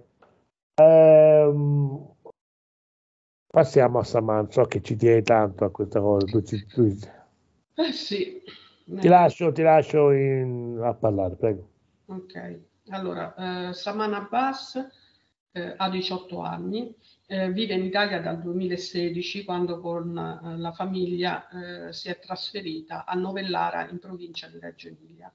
Ehm, passiamo a Saman, so che ci tieni tanto a questa cosa. Tu ci- tu-
Eh sì,
ti
eh,
lascio, ti lascio in- a parlare, prego.
ok. Allora, eh, Saman Abbas eh, ha diciotto anni, eh, vive in Italia dal duemilasedici, quando con eh, la famiglia eh, si è trasferita a Novellara, in provincia di Reggio Emilia.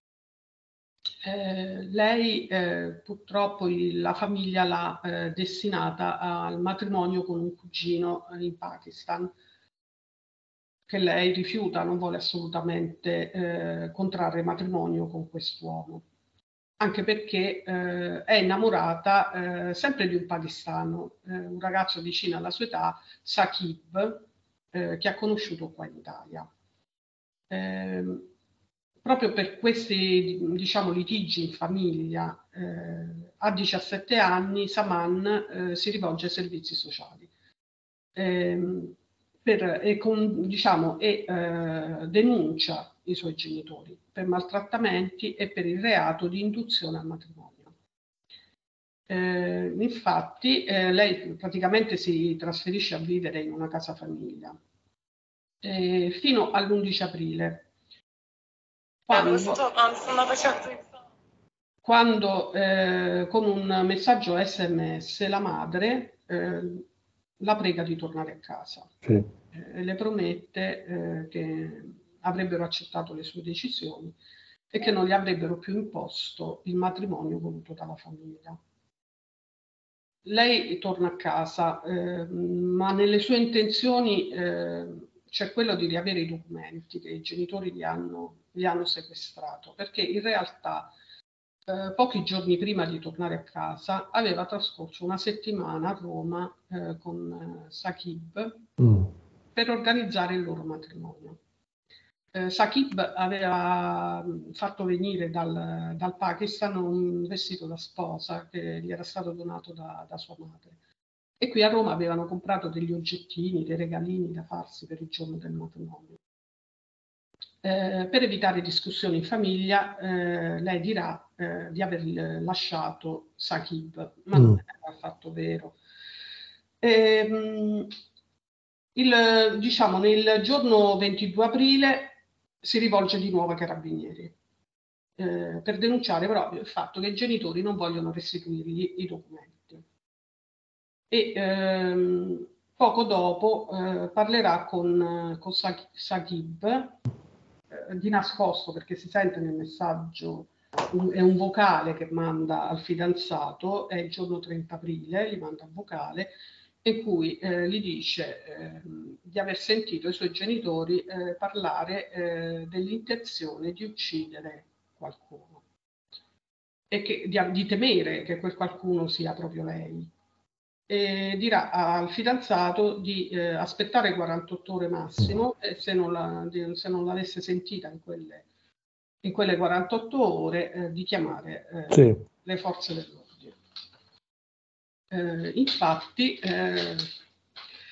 Eh, lei eh, purtroppo il- la famiglia l'ha eh, destinata al matrimonio con un cugino eh, in Pakistan, che lei rifiuta, non vuole assolutamente eh, contrarre matrimonio con quest'uomo, anche perché eh, è innamorata eh, sempre di un pakistano, eh, un ragazzo vicino alla sua età, Saqib, eh, che ha conosciuto qua in Italia. Eh, proprio per questi, diciamo, litigi in famiglia, eh, a diciassette anni Saman eh, si rivolge ai servizi sociali. Ehm, per, e, con, diciamo, e eh, denuncia i suoi genitori per maltrattamenti e per il reato di induzione al matrimonio. Eh, infatti eh, lei praticamente si trasferisce a vivere in una casa famiglia eh, fino all'undici aprile, quando, quando eh, con un messaggio sms la madre eh, la prega di tornare a casa.
Sì.
Eh, le promette eh, che avrebbero accettato le sue decisioni e che non gli avrebbero più imposto il matrimonio voluto dalla famiglia. Lei torna a casa, eh, ma nelle sue intenzioni eh, c'è quello di riavere i documenti che i genitori gli hanno, gli hanno sequestrato, perché in realtà eh, pochi giorni prima di tornare a casa aveva trascorso una settimana a Roma eh, con eh, Saqib
Mm.
per organizzare il loro matrimonio. Eh, Saqib aveva fatto venire dal, dal Pakistan un vestito da sposa che gli era stato donato da, da sua madre. E qui a Roma avevano comprato degli oggettini, dei regalini da farsi per il giorno del matrimonio. Eh, per evitare discussioni in famiglia, eh, lei dirà eh, di aver lasciato Saqib, ma
Mm.
non è affatto vero. Ehm, il, diciamo, nel giorno ventidue aprile si rivolge di nuovo ai carabinieri eh, per denunciare proprio il fatto che i genitori non vogliono restituirgli i documenti. E ehm, poco dopo eh, parlerà con, con Saqib eh, di nascosto, perché si sente nel messaggio, un, è un vocale che manda al fidanzato, è il giorno trenta aprile, gli manda un vocale in cui eh, gli dice eh, di aver sentito i suoi genitori eh, parlare eh, dell'intenzione di uccidere qualcuno e che, di, di temere che quel qualcuno sia proprio lei. E dirà al fidanzato di eh, aspettare quarantotto ore massimo e se non, la, di, se non l'avesse sentita in quelle, in quelle quarantotto ore eh, di chiamare eh,
Sì.
le forze dell'ordine. Eh, infatti eh,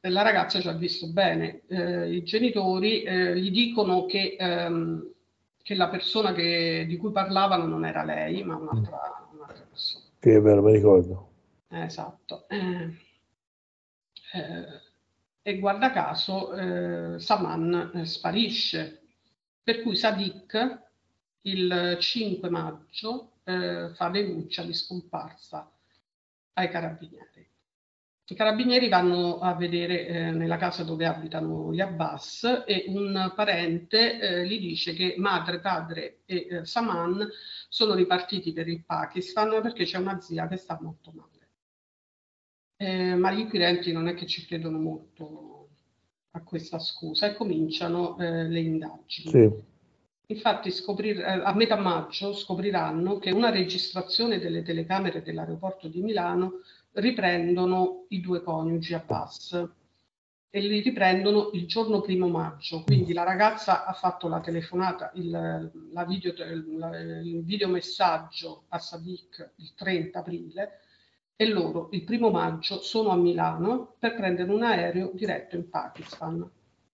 la ragazza ci ha visto bene. Eh, I genitori eh, gli dicono che, ehm, che la persona che, di cui parlavano non era lei, ma un'altra, un'altra persona.
Sì, è vero, mi ricordo.
Eh, esatto. Eh, eh, e guarda caso eh, Saman eh, sparisce, per cui Sadiq il cinque maggio eh, fa denuncia di scomparsa ai carabinieri. I carabinieri vanno a vedere eh, nella casa dove abitano gli Abbas e un parente eh, gli dice che madre, padre e eh, Saman sono ripartiti per il Pakistan perché c'è una zia che sta molto male. Eh, ma gli inquirenti non è che ci credono molto a questa scusa e cominciano eh, le indagini.
Sì.
Infatti scoprir- eh, a metà maggio scopriranno che una registrazione delle telecamere dell'aeroporto di Milano riprendono i due coniugi Abbas e li riprendono il giorno primo maggio. Quindi la ragazza ha fatto la telefonata, il, la video, la, il videomessaggio a Sadiq il trenta aprile e loro il primo maggio sono a Milano per prendere un aereo diretto in Pakistan.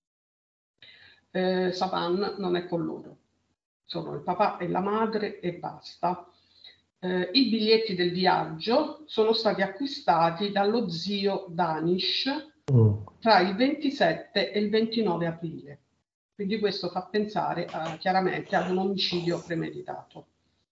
Eh, Saman non è con loro, sono il papà e la madre e basta. Eh, I biglietti del viaggio sono stati acquistati dallo zio Danish mm. tra il ventisette e il ventinove aprile. Quindi questo fa pensare a, chiaramente ad un omicidio premeditato.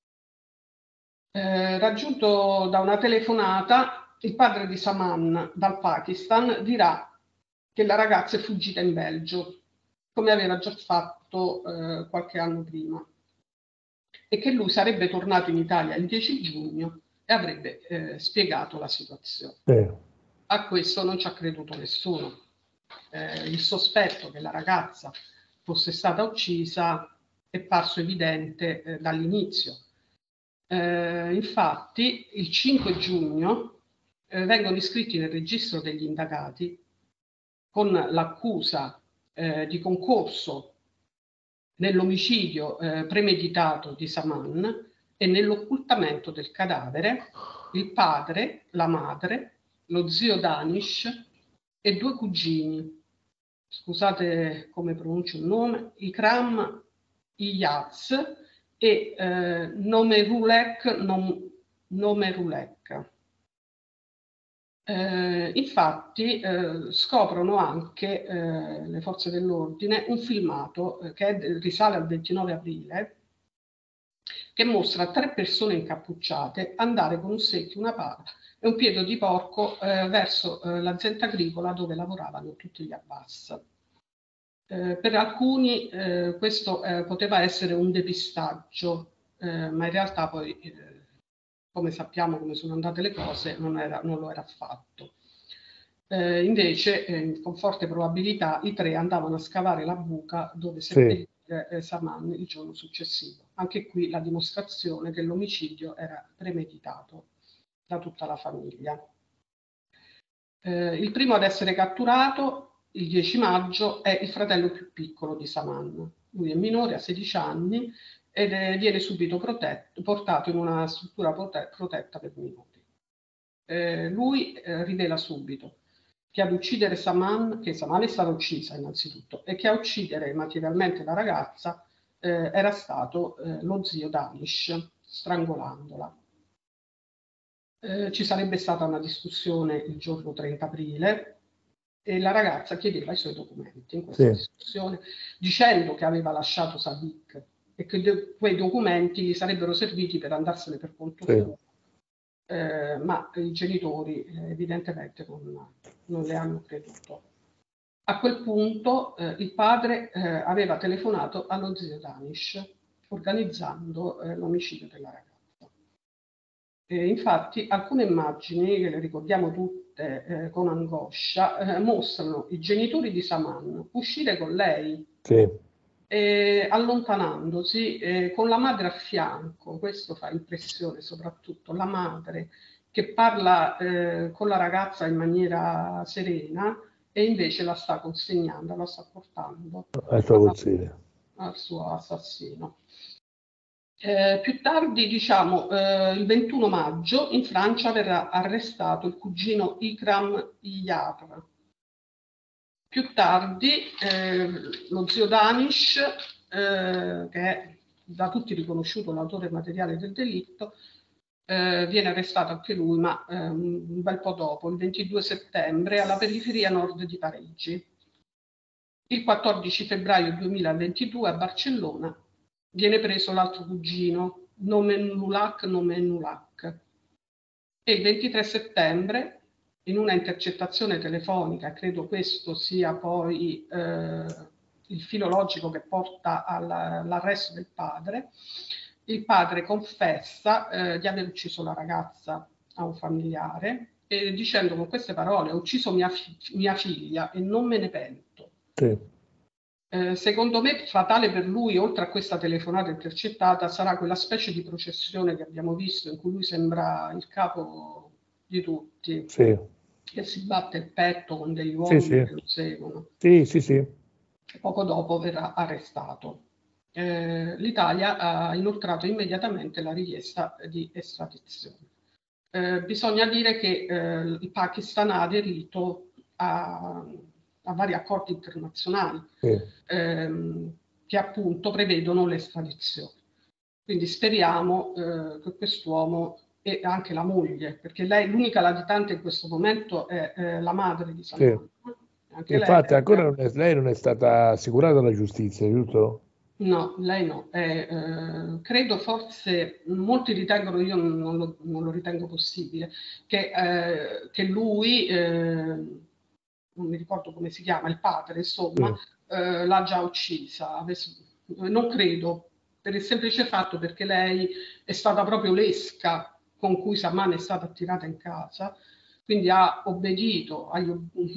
Eh, raggiunto da una telefonata, il padre di Saman dal Pakistan dirà che la ragazza è fuggita in Belgio, come aveva già fatto eh, qualche anno prima, e che lui sarebbe tornato in Italia il dieci giugno e avrebbe eh, spiegato la situazione.
Sì.
A questo non ci ha creduto nessuno. Eh, il sospetto che la ragazza fosse stata uccisa è parso evidente eh, dall'inizio. Eh, infatti, il cinque giugno eh, vengono iscritti nel registro degli indagati con l'accusa eh, di concorso nell'omicidio eh, premeditato di Saman e nell'occultamento del cadavere il padre, la madre, lo zio Danish e due cugini, scusate come pronuncio il nome, Ikram Iyaz e eh, Nomerulek Nom, Nomerulek. Eh, infatti eh, scoprono anche eh, le forze dell'ordine un filmato eh, che è, risale al ventinove aprile che mostra tre persone incappucciate andare con un secchio, una pala e un piede di porco eh, verso eh, l'azienda agricola dove lavoravano tutti gli Abbas. Eh, per alcuni eh, questo eh, poteva essere un depistaggio, eh, ma in realtà poi eh, come sappiamo come sono andate le cose, non, era, non lo era affatto. Eh, invece, eh, con forte probabilità, i tre andavano a scavare la buca dove seppellire sì. eh, Saman il giorno successivo. Anche qui la dimostrazione che l'omicidio era premeditato da tutta la famiglia. Eh, il primo ad essere catturato, il dieci maggio, è il fratello più piccolo di Saman. Lui è minore, ha sedici anni, ed è, viene subito protetto, portato in una struttura prote protetta per minori. Eh, lui eh, rivela subito che ad uccidere Saman, che Saman è stata uccisa innanzitutto, e che a uccidere materialmente la ragazza eh, era stato eh, lo zio Danish, strangolandola. Eh, ci sarebbe stata una discussione il giorno trenta aprile e la ragazza chiedeva i suoi documenti in questa sì. discussione, dicendo che aveva lasciato Sadiq e che quei documenti gli sarebbero serviti per andarsene per conto sì. suo, eh, ma i genitori eh, evidentemente non, non le hanno creduto. A quel punto eh, il padre eh, aveva telefonato allo zio Danish organizzando eh, l'omicidio della ragazza. E infatti alcune immagini, che le ricordiamo tutte eh, con angoscia, eh, mostrano i genitori di Saman uscire con lei. Sì. Eh, allontanandosi eh, con la madre a fianco. Questo fa impressione, soprattutto la madre che parla eh, con la ragazza in maniera serena e invece la sta consegnando, la sta portando
al suo consiglio,
al suo assassino. Eh, più tardi, diciamo, eh, il ventuno maggio, in Francia verrà arrestato il cugino Ikram Iyar, Più tardi eh, lo zio Danish, eh, che è da tutti riconosciuto l'autore materiale del delitto, eh, viene arrestato anche lui, ma eh, un bel po' dopo, il ventidue settembre, alla periferia nord di Parigi. Il quattordici febbraio duemilaventidue a Barcellona viene preso l'altro cugino, Nomen Nulak, Nomen Nulak. E il ventitré settembre, in una intercettazione telefonica, credo questo sia poi eh, il filo logico che porta all'arresto del padre, il padre confessa eh, di aver ucciso la ragazza a un familiare, e dicendo con queste parole: ho ucciso mia, fi- mia figlia e non me ne pento.
Sì.
Eh, secondo me fatale per lui, oltre a questa telefonata intercettata, sarà quella specie di processione che abbiamo visto, in cui lui sembra il capo di tutti,
Sì.
che si batte il petto con degli
Sì,
uomini
sì.
che lo seguono.
Sì, sì, sì.
Poco dopo verrà arrestato. Eh, L'Italia ha inoltrato immediatamente la richiesta di estradizione. Eh, bisogna dire che eh, il Pakistan ha aderito a, a vari accordi internazionali
Sì.
ehm, che appunto prevedono l'estradizione. Quindi speriamo eh, che quest'uomo, e anche la moglie, perché lei, l'unica latitante in questo momento è eh, la madre di Salman.
Sì.
Anche
Infatti
lei,
ancora non è, lei non è stata assicurata alla giustizia, giusto?
no, lei no. È, eh, credo forse, molti ritengono, io non lo, non lo ritengo possibile, che, eh, che lui, eh, non mi ricordo come si chiama, il padre, insomma,
Sì.
eh, l'ha già uccisa. Adesso, non credo, per il semplice fatto perché lei è stata proprio l'esca con cui Salman è stata attirata in casa, quindi ha obbedito agli,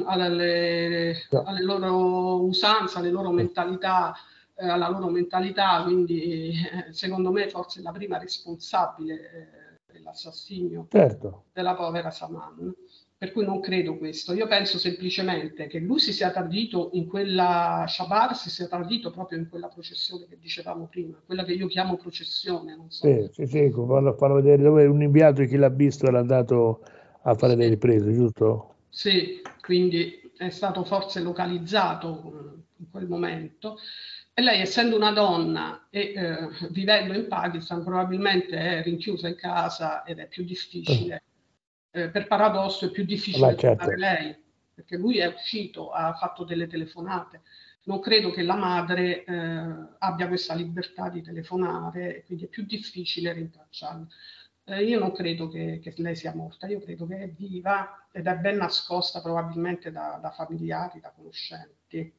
alle,
No.
alle loro usanze, alle loro mentalità, eh, alla loro mentalità, quindi eh, secondo me forse è la prima responsabile eh, dell'assassinio
Certo.
della povera Saman. Per cui non credo questo. Io penso semplicemente che lui si sia tradito in quella, Shabar si sia tradito proprio in quella processione che dicevamo prima, quella che io chiamo processione, non so.
Sì, sì, sì, fanno, fanno vedere dove un inviato di chi l'ha visto era andato a fare
Sì.
le riprese, giusto?
Sì, quindi è stato forse localizzato in quel momento. E lei, essendo una donna e eh, vivendo in Pakistan, probabilmente è rinchiusa in casa ed è più difficile, eh, per paradosso è più difficile
Ma
trovare
certo.
lei, perché lui è uscito, ha fatto delle telefonate. Non credo che la madre eh, abbia questa libertà di telefonare, quindi è più difficile rintracciarla. Eh, io non credo che, che lei sia morta, io credo che è viva ed è ben nascosta probabilmente da, da familiari, da conoscenti.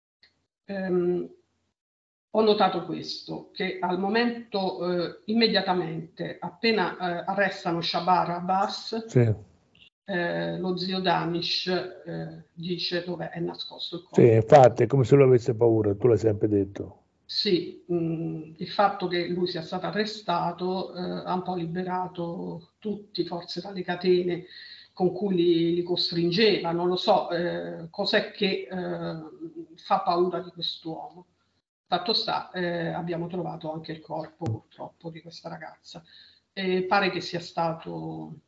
Ehm, ho notato questo, che al momento, eh, immediatamente, appena eh, arrestano Shabar Abbas,
Sì.
eh, lo zio Danish eh, dice dove è nascosto il corpo.
Sì, infatti è come se lui avesse paura, tu l'hai sempre detto.
Sì, mh, il fatto che lui sia stato arrestato eh, ha un po' liberato tutti, forse dalle catene con cui li, li costringeva, non lo so, eh, cos'è che eh, fa paura di quest'uomo. Fatto sta, eh, abbiamo trovato anche il corpo purtroppo di questa ragazza e pare che sia stato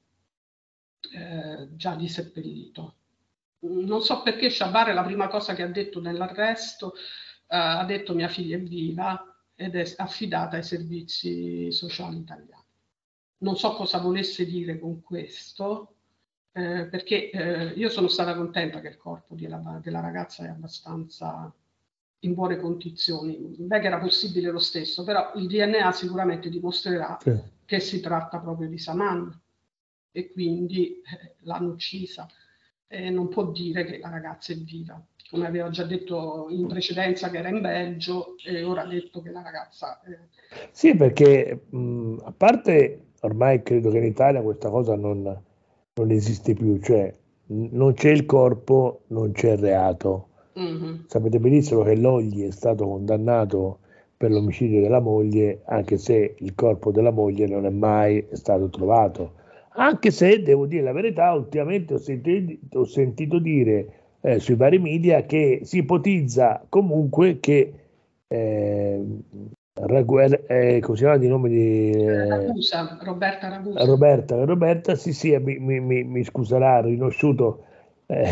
eh, già diseppellito. Non so perché Shabar la prima cosa che ha detto nell'arresto eh, ha detto mia figlia è viva ed è affidata ai servizi sociali italiani. Non so cosa volesse dire con questo, eh, perché eh, io sono stata contenta che il corpo della, della ragazza è abbastanza in buone condizioni. Beh, che era possibile lo stesso, però il D N A sicuramente dimostrerà
Sì.
che si tratta proprio di Saman e quindi eh, l'hanno uccisa. E non può dire che la ragazza è viva, come aveva già detto in precedenza che era in Belgio e ora ha detto che la ragazza è...
Sì, perché mh, a parte ormai credo che in Italia questa cosa non, non esiste più, cioè n- non c'è il corpo, non c'è il reato.
Mm-hmm.
Sapete benissimo che Logli è stato condannato per l'omicidio della moglie, anche se il corpo della moglie non è mai stato trovato. Anche se, devo dire la verità, ultimamente ho sentito, ho sentito dire eh, sui vari media che si ipotizza comunque che eh, Raguel, eh, come si chiama di nome di eh,
Ragusa, Roberta Ragusa.
Roberta, Roberta, sì, sì, mi, mi, mi, mi scuserà, riconosciuto, eh,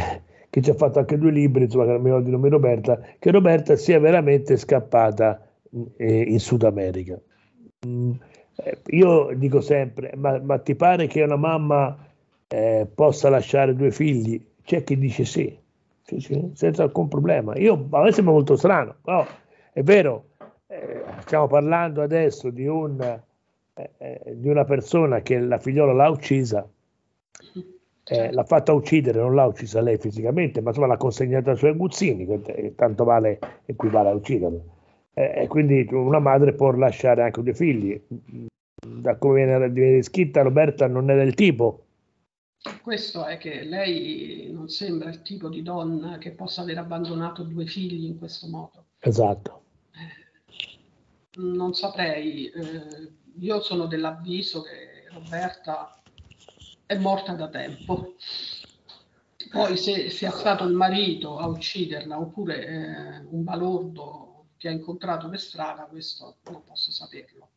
che ci ha fatto anche due libri, insomma, che non mi ricordo di nome Roberta, che Roberta sia veramente scappata eh, in Sud America. Mm, eh, io dico sempre, ma, ma ti pare che una mamma eh, possa lasciare due figli? C'è chi dice sì, sì, sì, senza alcun problema. Io, a me sembra molto strano, però è vero, eh, stiamo parlando adesso di, un, eh, eh, di una persona che la figliola l'ha uccisa, eh, l'ha fatta uccidere, non l'ha uccisa lei fisicamente, ma insomma l'ha consegnata ai suoi aguzzini, che tanto vale, equivale a ucciderlo. E eh, quindi una madre può lasciare anche due figli. Da come viene, viene descritta, Roberta non è del tipo.
Questo è che lei non sembra il tipo di donna che possa aver abbandonato due figli in questo modo.
Esatto.
Eh, non saprei, eh, io sono dell'avviso che Roberta è morta da tempo. Poi se sia stato il marito a ucciderla oppure eh, un balordo che ha incontrato per strada, questo non posso saperlo.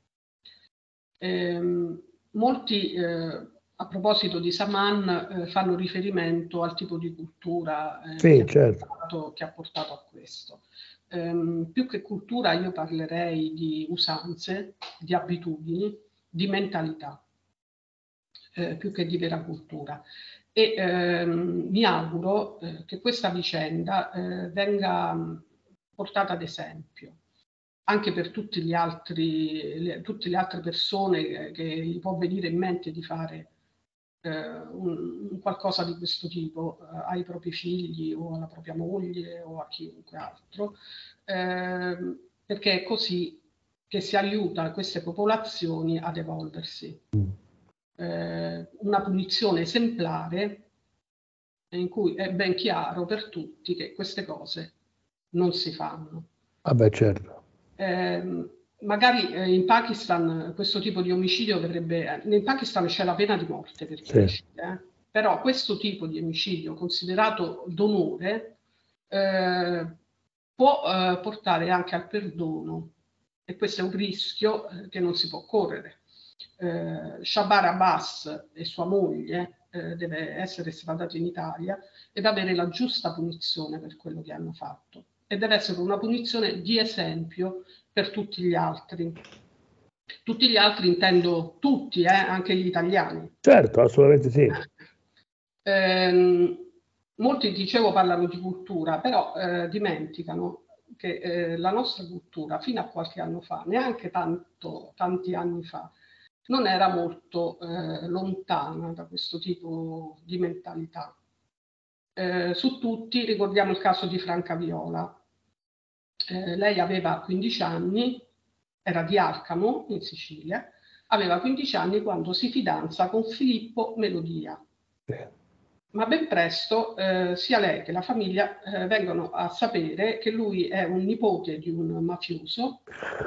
Eh, molti, eh, a proposito di Saman, eh, fanno riferimento al tipo di cultura eh,
sì,
che,
certo.
ha portato, che ha portato a questo. Eh, più che cultura io parlerei di usanze, di abitudini, di mentalità, eh, più che di vera cultura. E ehm, mi auguro eh, che questa vicenda eh, venga portata ad esempio anche per tutti gli altri, le, tutte le altre persone che, che gli può venire in mente di fare eh, un, un qualcosa di questo tipo eh, ai propri figli o alla propria moglie o a chiunque altro, eh, perché è così che si aiuta queste popolazioni ad evolversi. Eh, una punizione esemplare in cui è ben chiaro per tutti che queste cose non si fanno.
Vabbè, certo.
Eh, magari eh, in Pakistan questo tipo di omicidio verrebbe... In Pakistan c'è la pena di morte per chi
Sì.
omicide, eh? Però questo tipo di omicidio considerato d'onore eh, può eh, portare anche al perdono e questo è un rischio eh, che non si può correre. Eh, Shabar Abbas e sua moglie eh, deve essere estradati in Italia ed avere la giusta punizione per quello che hanno fatto. E deve essere una punizione di esempio per tutti gli altri. Tutti gli altri intendo tutti, eh, anche gli italiani.
Certo, assolutamente sì.
Eh, molti, dicevo, parlano di cultura, però eh, dimenticano che eh, la nostra cultura, fino a qualche anno fa, neanche tanto, tanti anni fa, non era molto eh, lontana da questo tipo di mentalità. Eh, su tutti ricordiamo il caso di Franca Viola. Eh, lei aveva quindici anni, era di Alcamo, in Sicilia, aveva quindici anni quando si fidanza con Filippo Melodia.
Sì.
Ma ben presto eh, sia lei che la famiglia eh, vengono a sapere che lui è un nipote di un mafioso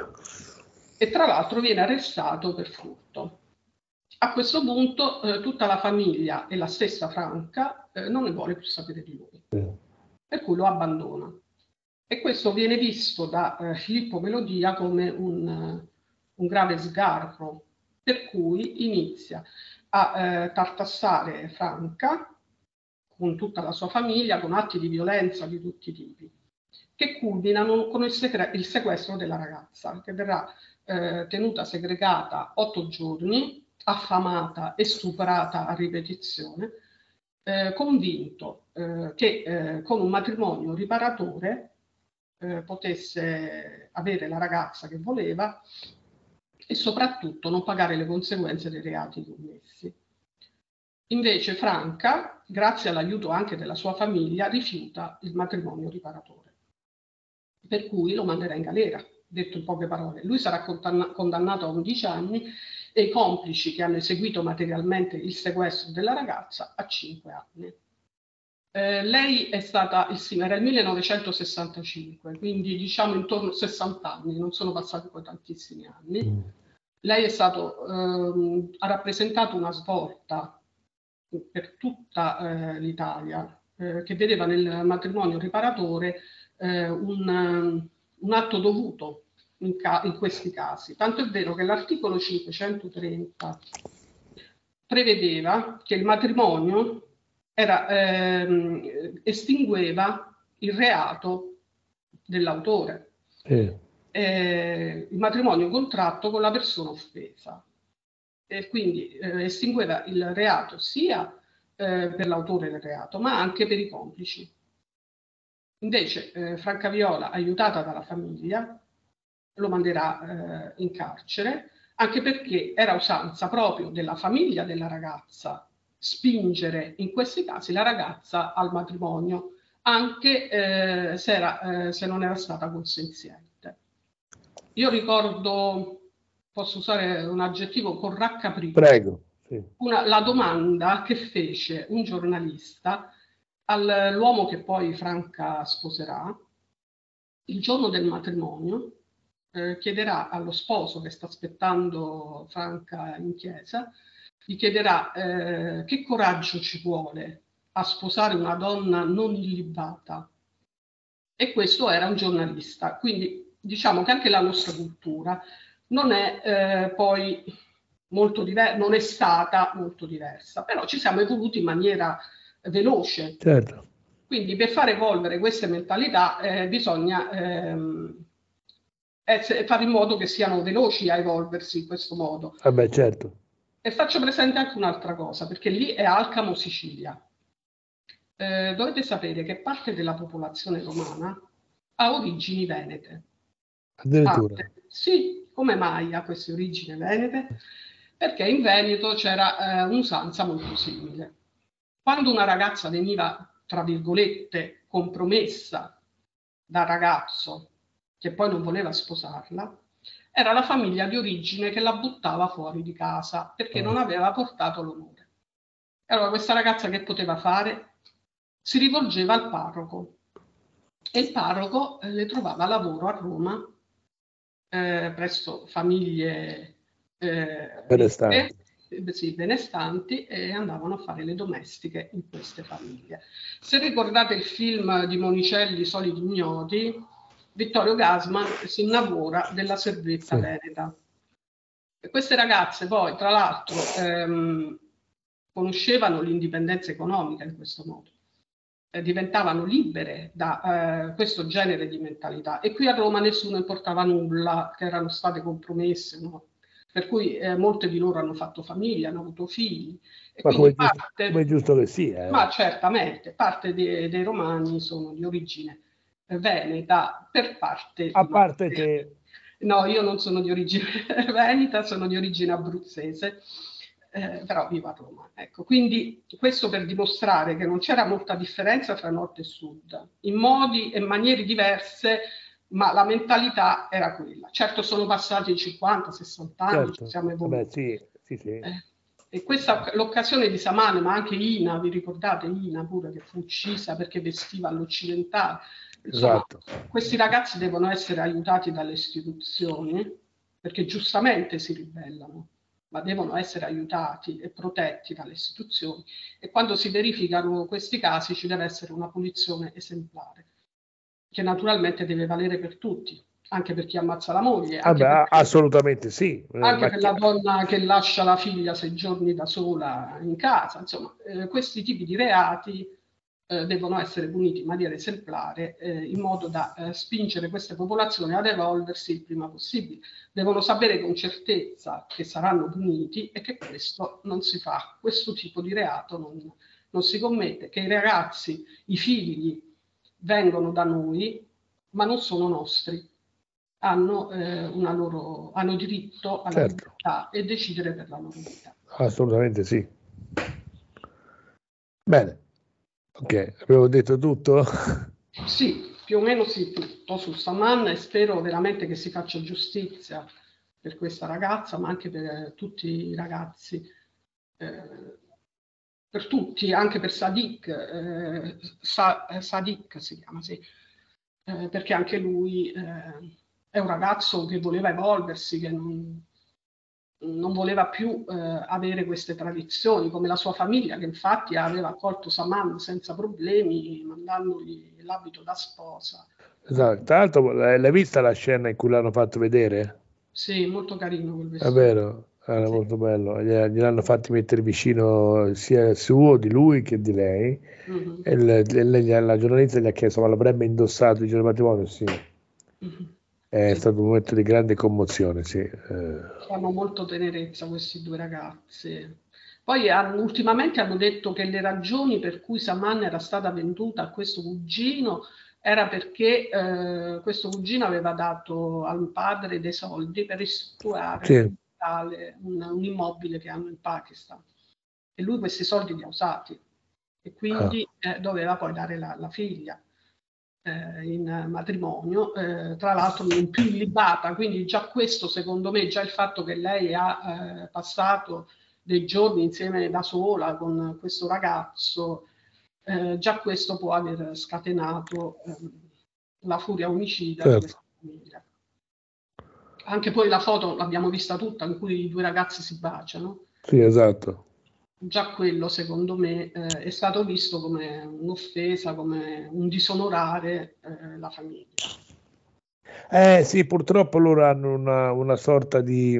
e tra l'altro viene arrestato per furto. A questo punto eh, tutta la famiglia e la stessa Franca eh, non ne vuole più sapere di lui,
Sì.
per cui lo abbandona. E questo viene visto da eh, Filippo Melodia come un, un grave sgarro, per cui inizia a eh, tartassare Franca con tutta la sua famiglia, con atti di violenza di tutti i tipi, che culminano con il, segre- il sequestro della ragazza, che verrà eh, tenuta segregata otto giorni, affamata e stuprata a ripetizione, eh, convinto eh, che eh, con un matrimonio riparatore eh, potesse avere la ragazza che voleva e soprattutto non pagare le conseguenze dei reati commessi. Invece Franca, grazie all'aiuto anche della sua famiglia, rifiuta il matrimonio riparatore, per cui lo manderà in galera, detto in poche parole. Lui sarà condannato a undici anni e i complici che hanno eseguito materialmente il sequestro della ragazza a cinque anni. Eh, lei è stata, era il millenovecentosessantacinque, quindi diciamo intorno a sessanta anni, non sono passati poi tantissimi anni. Mm. Lei è stato, ehm, ha rappresentato una svolta per tutta eh, l'Italia, eh, che vedeva nel matrimonio riparatore eh, un, un atto dovuto in, ca- in questi casi. Tanto è vero che l'articolo cinquecentotrenta prevedeva che il matrimonio era, ehm, estingueva il reato dell'autore.
Sì.
Eh, il matrimonio contratto con la persona offesa, e quindi eh, estingueva il reato sia eh, per l'autore del reato, ma anche per i complici. Invece eh, Francaviola, aiutata dalla famiglia, lo manderà eh, in carcere, anche perché era usanza proprio della famiglia della ragazza spingere in questi casi la ragazza al matrimonio, anche eh, se, era, eh, se non era stata consenziente. Io ricordo, posso usare un aggettivo, con raccapriccio,
Prego. Sì.
una, la domanda che fece un giornalista all'uomo che poi Franca sposerà. Il giorno del matrimonio eh, chiederà allo sposo che sta aspettando Franca in chiesa, gli chiederà eh, che coraggio ci vuole a sposare una donna non illibata. E questo era un giornalista, quindi diciamo che anche la nostra cultura non è eh, poi molto diversa, non è stata molto diversa, però ci siamo evoluti in maniera veloce.
Certo.
Quindi per far evolvere queste mentalità eh, bisogna ehm, essere, fare in modo che siano veloci a evolversi in questo modo.
Vabbè, certo.
E faccio presente anche un'altra cosa, perché lì è Alcamo, Sicilia. Eh, dovete sapere che parte della popolazione romana ha origini venete.
Addirittura.
Parte. Sì, come mai ha queste origini venete? Perché in Veneto c'era eh, un'usanza molto simile. Quando una ragazza veniva, tra virgolette, compromessa dal ragazzo che poi non voleva sposarla, era la famiglia di origine che la buttava fuori di casa perché non aveva portato l'onore. Allora questa ragazza che poteva fare? Si rivolgeva al parroco e il parroco eh, le trovava lavoro a Roma eh, presso famiglie eh,
benestanti.
ricche, sì, benestanti, e andavano a fare le domestiche in queste famiglie. Se ricordate il film di Monicelli, Soliti Ignoti, Vittorio Gassman si innamora della servetta
Sì.
veneta. E queste ragazze poi, tra l'altro, ehm, conoscevano l'indipendenza economica in questo modo, eh, diventavano libere da eh, questo genere di mentalità. E qui a Roma nessuno importava nulla, che erano state compromesse, no? Per cui eh, molte di loro hanno fatto famiglia, hanno avuto figli. E
Ma
quindi
come, giusto,
parte,
come è giusto che sia. Eh.
Ma certamente, parte de, dei romani sono di origine veneta per parte
A
di
parte
madre.
te.
No, io non sono di origine veneta, sono di origine abruzzese, eh, però vivo a Roma. Ecco, quindi questo per dimostrare che non c'era molta differenza tra nord e sud, in modi e maniere diverse, ma la mentalità era quella. Certo sono passati cinquanta sessanta anni,
Certo.
ci siamo evoluti.
Vabbè, sì, sì, sì.
Eh, e questa l'occasione di Samane, ma anche Ina, vi ricordate Ina pure che fu uccisa perché vestiva all'occidentale? Insomma,
Esatto.
questi ragazzi devono essere aiutati dalle istituzioni perché giustamente si ribellano, ma devono essere aiutati e protetti dalle istituzioni, e quando si verificano questi casi ci deve essere una punizione esemplare, che naturalmente deve valere per tutti, anche per chi ammazza la moglie, anche,
Vabbè,
per,
assolutamente sì.
anche
Ma
per la donna che lascia la figlia sei giorni da sola in casa. Insomma, eh, questi tipi di reati eh, devono essere puniti in maniera esemplare, eh, in modo da eh, spingere queste popolazioni ad evolversi il prima possibile. Devono sapere con certezza che saranno puniti e che questo non si fa, questo tipo di reato non, non si commette, che i ragazzi, i figli vengono da noi, ma non sono nostri. Hanno, eh, una loro, hanno diritto alla
certo.
libertà e decidere per la loro vita.
Assolutamente sì. Bene, ok, avevo detto tutto?
Sì, più o meno sì, tutto su Saman, e spero veramente che si faccia giustizia per questa ragazza, ma anche per tutti i ragazzi, eh, per tutti, anche per Sadiq, eh, Sa, Sadiq si chiama, sì, eh, perché anche lui eh, è un ragazzo che voleva evolversi, che non, non voleva più eh, avere queste tradizioni, come la sua famiglia, che infatti aveva accolto Saman senza problemi, mandandogli l'abito da sposa.
Esatto. Tra l'altro, l'hai vista la scena in cui l'hanno fatto vedere?
Sì, molto carino quel
È
vestito.
vero, era
Sì.
molto bello. Gli- Gliel'hanno fatti mettere vicino sia suo di lui che di lei.
Mhm.
E le- le- lei- la giornalista gli ha chiesto: ma l'avrebbe indossato il giorno del matrimonio? Sì,
Mhm.
è
Sì.
stato un momento di grande commozione. Sì. Eh,
Fanno molto tenerezza questi due ragazzi. Poi hanno- ultimamente hanno detto che le ragioni per cui Saman era stata venduta a questo cugino era perché eh, questo cugino aveva dato al padre dei soldi per ristrutturare un,
sì,
locale, un, un immobile che hanno in Pakistan. E lui questi soldi li ha usati e
ah,
quindi eh, doveva poi dare la, la figlia eh, in matrimonio, eh, tra l'altro non più illibata, quindi già questo secondo me, già il fatto che lei ha eh, passato dei giorni insieme da sola con questo ragazzo, eh, già questo può aver scatenato eh, la furia omicida di
certo,
questa famiglia. Anche poi la foto l'abbiamo vista tutta in cui i due ragazzi si baciano.
sì, esatto.
Già quello, secondo me, eh, è stato visto come un'offesa, come un disonorare eh, la famiglia.
Eh sì, purtroppo loro hanno una, una sorta di,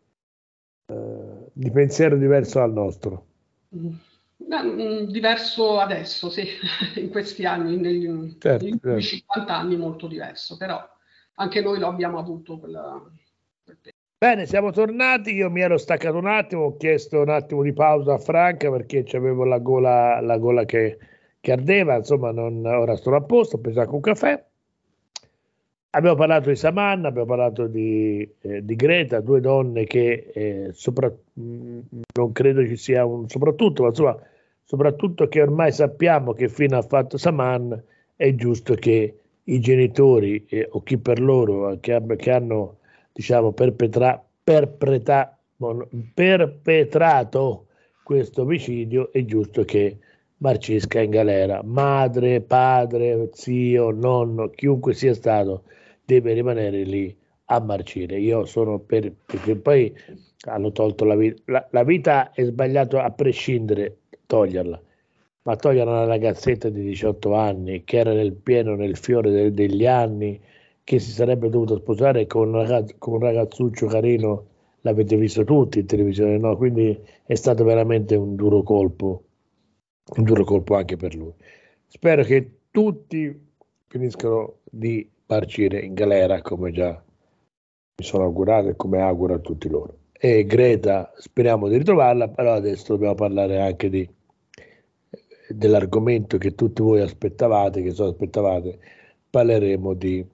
eh, di pensiero diverso dal nostro.
Mm. Beh, mm, diverso adesso, sì, in questi anni, negli, negli
Certo,
ultimi
certo.
cinquanta anni molto diverso, però anche noi lo abbiamo avuto quella, quel periodo.
Bene, siamo tornati. Io mi ero staccato un attimo, ho chiesto un attimo di pausa a Franca perché avevo la gola, la gola che, che ardeva. Insomma, non- ora sono a posto, ho preso anche un caffè. Abbiamo parlato di Samanna, abbiamo parlato di, eh, di Greta, due donne che eh, sopra- mh, non credo ci sia un soprattutto, ma insomma, soprattutto che ormai sappiamo che fine ha fatto Saman, è giusto che i genitori eh, o chi per loro eh, che, abb- che hanno diciamo, perpetra- perpetra- mon- perpetrato questo omicidio, è giusto che marcisca in galera. Madre, padre, zio, nonno, chiunque sia stato deve rimanere lì a marcire. Io sono per, perché poi hanno tolto la vita. La, la vita è sbagliato a prescindere, toglierla, ma togliere una ragazzetta di diciotto anni che era nel pieno, nel fiore de- degli anni, che si sarebbe dovuto sposare con un, ragazzo, con un ragazzuccio carino, l'avete visto tutti in televisione, no? Quindi è stato veramente un duro colpo, un duro colpo anche per lui. Spero che tutti finiscano di marcire in galera, come già mi sono augurato e come auguro a tutti loro. E Greta, speriamo di ritrovarla, però adesso dobbiamo parlare anche di, dell'argomento che tutti voi aspettavate, che so aspettavate, parleremo di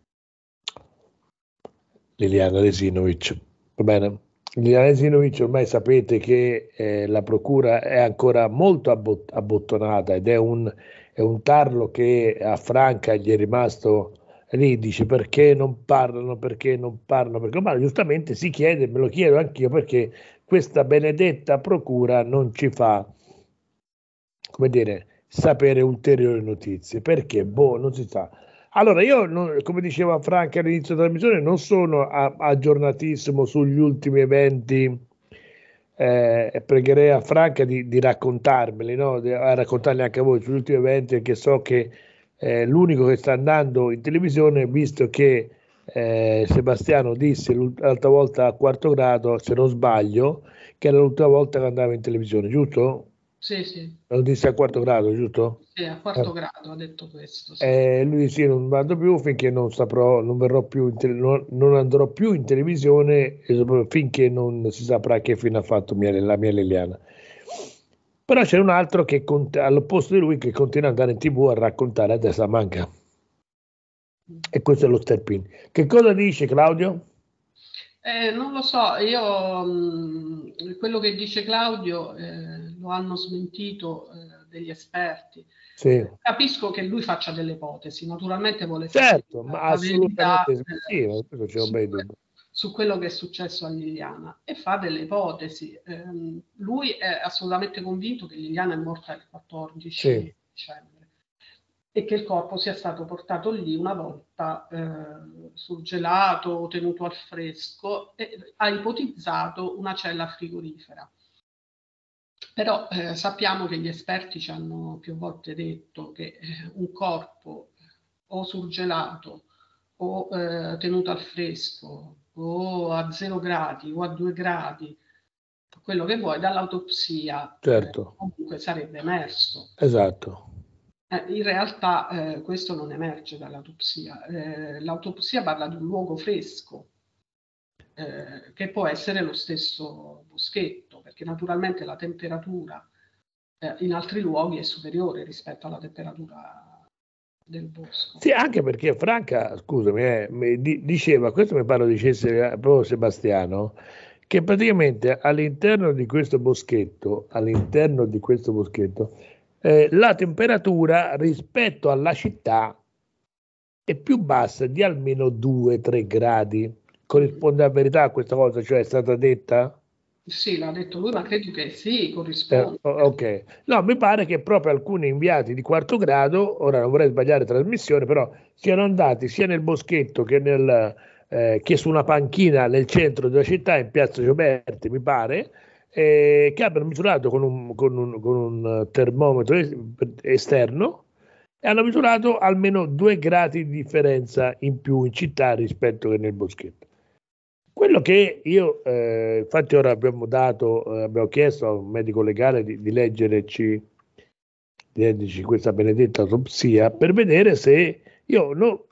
Liliana Resinovic. Va bene? Liliana Resinovic, ormai sapete che eh, la procura è ancora molto abbot- abbottonata ed è un, è un tarlo che a Franca gli è rimasto lì, dice perché non parlano, perché non parlano, perché ma giustamente si chiede, me lo chiedo anch'io, perché questa benedetta procura non ci fa, come dire, sapere ulteriori notizie, perché boh, non si sa. Allora, io, non- come diceva Franca all'inizio della trasmissione, non sono a- aggiornatissimo sugli ultimi eventi eh, e pregherei a Franca di, di raccontarmeli, no? Di- a raccontarli anche a voi sugli ultimi eventi, perché so che eh, l'unico che sta andando in televisione, visto che eh, Sebastiano disse l'ult- l'altra volta a quarto grado, se non sbaglio, che era l'ultima volta che andava in televisione, giusto?
Sì, sì,
Lo disse a quarto grado, giusto?
sì, a quarto
Eh.
grado ha detto questo, sì.
Eh, lui sì, non vado più finché non saprò, non verrò più in tele- non, non andrò più in televisione e soprattutto finché non si saprà che fine ha fatto mia- la mia Liliana. Però c'è un altro che cont- all'opposto di lui che continua ad andare in tivù a raccontare a testa manca e questo è lo Sterpin. Che cosa dice Claudio?
Eh, non lo so, io mh, quello che dice Claudio eh, lo hanno smentito eh, degli esperti.
Sì,
Capisco che lui faccia delle ipotesi, naturalmente vuole sapere
certo, ma
la verità
assolutamente sì,
eh,
ma questo c'è un
su,
bel
que-
dubbio.
su quello che è successo a Liliana e fa delle ipotesi. Ehm, lui è assolutamente convinto che Liliana è morta il quattordici
Sì,
dicembre e che il corpo sia stato portato lì una volta eh, surgelato o tenuto al fresco e ha ipotizzato una cella frigorifera. Però eh, sappiamo che gli esperti ci hanno più volte detto che eh, un corpo o surgelato o eh, tenuto al fresco o a zero gradi o a due gradi quello che vuoi, dall'autopsia
certo.
eh, comunque sarebbe emerso.
Esatto.
Eh, in realtà eh, questo non emerge dall'autopsia. Eh, l'autopsia parla di un luogo fresco, eh, che può essere lo stesso boschetto, perché naturalmente la temperatura eh, in altri luoghi è superiore rispetto alla temperatura del bosco.
Sì, anche perché Franca, scusami, eh, mi di- diceva, questo mi pare lo dicesse proprio Sebastiano, che praticamente all'interno di questo boschetto, all'interno di questo boschetto, eh, la temperatura rispetto alla città è più bassa di almeno due tre gradi. Corrisponde a verità a questa cosa, cioè è stata detta?
Sì, l'ha detto lui, ma credo che sì,
Eh,
corrisponde.
ok, no, mi pare che proprio alcuni inviati di quarto grado, ora non vorrei sbagliare trasmissione, però siano andati sia nel boschetto che, nel, eh, che su una panchina nel centro della città, in piazza Gioberti, mi pare, eh, che abbiano misurato con un, con un, con un termometro es- esterno e hanno misurato almeno due gradi di differenza in più in città rispetto che nel boschetto. Quello che io, eh, infatti ora abbiamo dato, eh, abbiamo chiesto a un medico legale di, di leggerci, di leggerci questa benedetta autopsia per vedere se io no,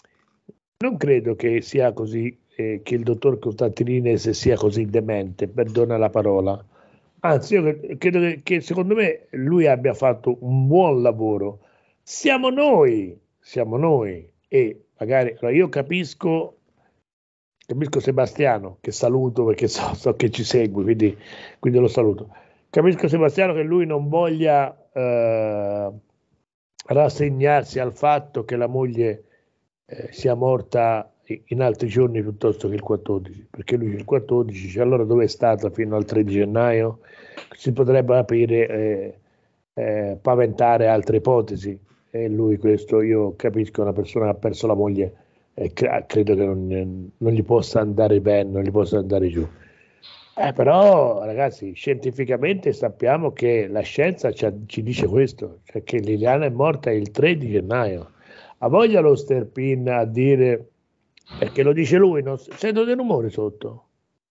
non credo che sia così, eh, che il dottor Costantinines sia così demente, perdona la parola. Anzi, io credo che, che secondo me lui abbia fatto un buon lavoro. Siamo noi, siamo noi e magari allora io capisco Capisco Sebastiano, che saluto perché so, so che ci segue, quindi, quindi lo saluto. Capisco Sebastiano che lui non voglia eh, rassegnarsi al fatto che la moglie eh, sia morta in altri giorni piuttosto che il quattordici, perché lui il quattordici dice allora dove è stata fino al tredici gennaio? Si potrebbe aprire, eh, eh, paventare altre ipotesi e lui questo io capisco, una persona che ha perso la moglie e cre- credo che non, non gli possa andare bene, non gli possa andare giù. Eh, però, ragazzi, scientificamente sappiamo che la scienza ci, ci dice questo, cioè che Liliana è morta il tre di gennaio. Ha voglia lo Sterpin a dire, perché lo dice lui, non, sento dei rumori sotto.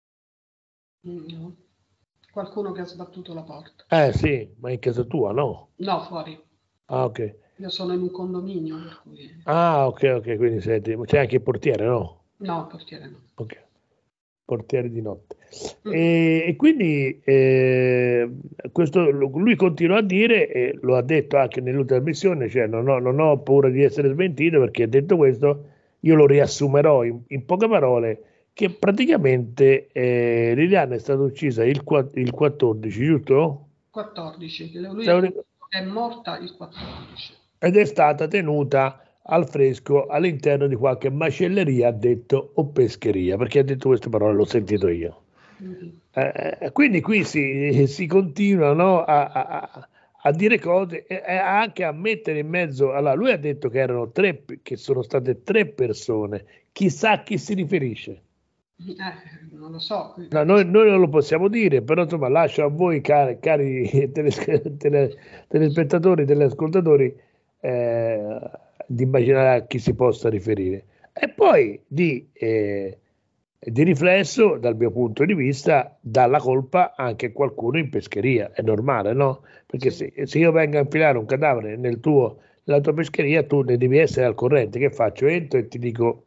No. Qualcuno che ha sbattuto la porta.
Eh sì, ma in casa tua, no?
No, fuori.
Ah, ok.
Io sono in un condominio, per cui...
Ah, ok, ok, quindi senti, c'è anche il portiere, no?
No, portiere no.
Ok. Portiere di notte.
Mm.
E, e quindi eh, questo, lui continua a dire, e lo ha detto anche nell'ultima missione, cioè non ho, non ho paura di essere smentito perché detto questo io lo riassumerò in, in poche parole che praticamente eh, Liliana è stata uccisa il, il quattordici, giusto?
quattordici, che lui
Stavo-
è morta il quattordici.
Ed è stata tenuta al fresco all'interno di qualche macelleria, ha detto, o pescheria, perché ha detto queste parole, l'ho sentito io.
Mm-hmm.
Eh, quindi qui si, si continua, no, a, a, a dire cose e, e anche a mettere in mezzo. Allora, lui ha detto che erano tre, che sono state tre persone. Chissà a chi si riferisce.
Eh, non lo so.
No, noi, noi non lo possiamo dire, però insomma lascio a voi, cari, cari teles- tele- telespettatori, teleascoltatori, eh, di immaginare a chi si possa riferire. E poi di, eh, di riflesso, dal mio punto di vista, dà la colpa anche a qualcuno in pescheria. È normale, no? Perché
Sì.
se, se io vengo a infilare un cadavere nel tuo, nella tua pescheria, tu ne devi essere al corrente. Che faccio? Entro e ti dico,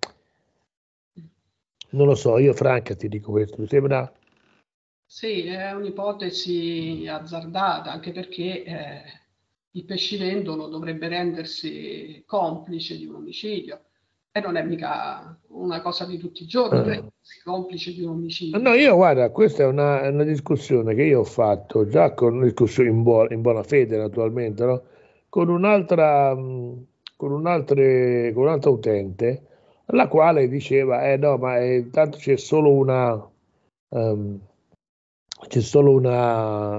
non lo so, io Franca ti dico questo, mi sembra...
Sì, è un'ipotesi azzardata, anche perché eh, il pescivendolo dovrebbe rendersi complice di un omicidio e non è mica una cosa di tutti i giorni
Eh.
rendersi complice di un omicidio.
No, io guarda, questa è una, è una discussione che io ho fatto già con una discussione in, buo- in buona fede, naturalmente, no? Con un'altra, mh, con un'altra, con un'altra utente, la quale diceva, eh no, ma eh, tanto c'è solo una, ehm, c'è solo una,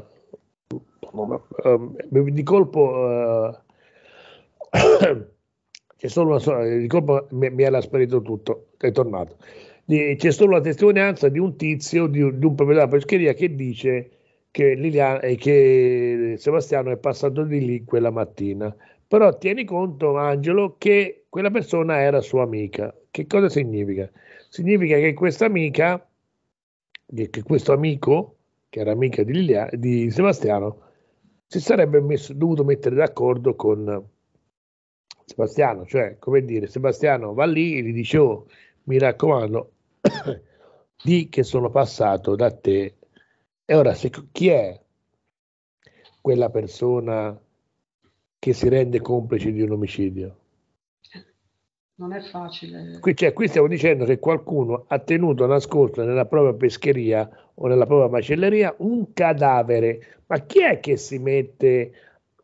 ehm, di colpo, eh, c'è solo una sola, di colpo mi, mi era sparito tutto, è tornato. Di- c'è solo la testimonianza di un tizio, di, un di un proprietario della pescheria che dice che, Liliana, eh, che Sebastiano è passato di lì quella mattina. Però tieni conto, Angelo, che quella persona era sua amica. Che cosa significa? Significa che questa amica, che, che questo amico che era amica di, Lilia, di Sebastiano, si sarebbe messo, dovuto mettere d'accordo con Sebastiano, cioè come dire, Sebastiano va lì e gli dice: oh, mi raccomando, di che sono passato da te. E ora, se, chi è quella persona che si rende complice di un omicidio?
Non è facile.
Qui, cioè, qui stiamo dicendo che qualcuno ha tenuto nascosto nella propria pescheria o nella propria macelleria un cadavere. Ma chi è che si mette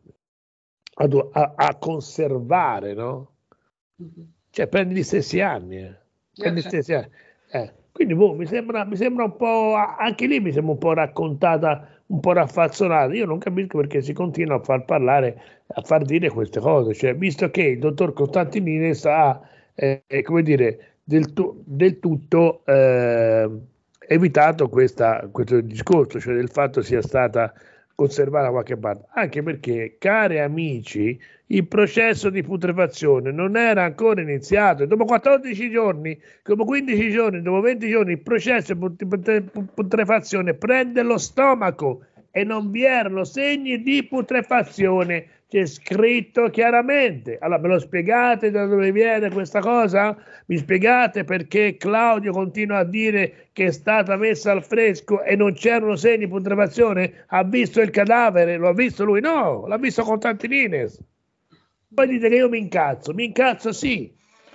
a, a, a conservare, no? Mm-hmm. Cioè, prendi gli stessi anni. Eh. Prendi gli stessi anni. Eh. Quindi boh, mi, sembra, mi sembra un po', anche lì mi sembra un po' raccontata, un po' raffazzonata. Io non capisco perché si continua a far parlare, a far dire queste cose. Cioè, visto che il dottor Costantinidis ha, eh, come dire, del, tu, del tutto eh, evitato questa, questo discorso, cioè del fatto sia stata conservata da qualche parte, anche perché, cari amici, il processo di putrefazione non era ancora iniziato. Dopo quattordici giorni, dopo quindici giorni, dopo venti giorni, il processo di putrefazione prende lo stomaco e non vi erano segni di putrefazione. C'è scritto chiaramente. Allora, me lo spiegate da dove viene questa cosa? Mi spiegate perché Claudio continua a dire che è stata messa al fresco e non c'erano segni di putrefazione? Ha visto il cadavere? Lo ha visto lui? No, l'ha visto Costantinidis. Poi dite che io mi incazzo, mi incazzo sì.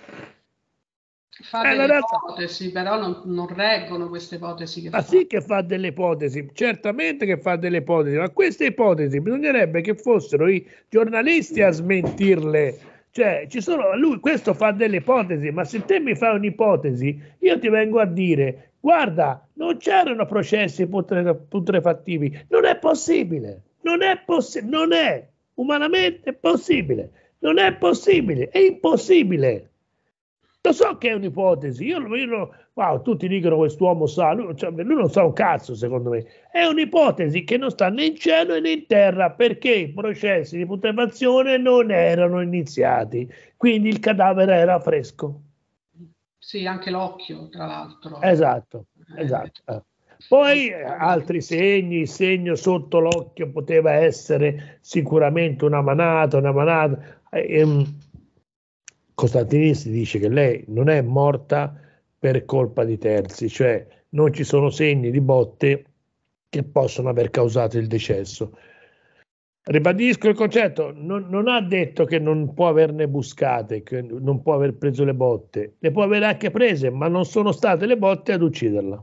Fa eh, delle realtà... ipotesi, però non, non reggono queste ipotesi che
ma
fa.
sì che fa delle ipotesi, certamente che fa delle ipotesi, ma queste ipotesi bisognerebbe che fossero i giornalisti a smentirle. Cioè, ci sono, lui questo fa delle ipotesi, ma se te mi fai un'ipotesi, io ti vengo a dire: guarda, non c'erano processi putre, putrefattivi, non è possibile, non è possibile, non è umanamente possibile. Non è possibile, è impossibile. Lo so che è un'ipotesi, io, io wow, tutti dicono quest'uomo sa, lui, cioè, lui non sa un cazzo secondo me, è un'ipotesi che non sta né in cielo né in terra perché i processi di putrefazione non erano iniziati, quindi il cadavere era fresco.
Sì, anche l'occhio tra l'altro.
Esatto, esatto. Eh. Poi altri segni, il segno sotto l'occhio poteva essere sicuramente una manata, una manata. Ehm, Costantinidis dice che lei non è morta per colpa di terzi, cioè non ci sono segni di botte che possono aver causato il decesso. Ribadisco il concetto, non, non ha detto che non può averne buscate, che non può aver preso le botte, le può aver anche prese, ma non sono state le botte ad ucciderla.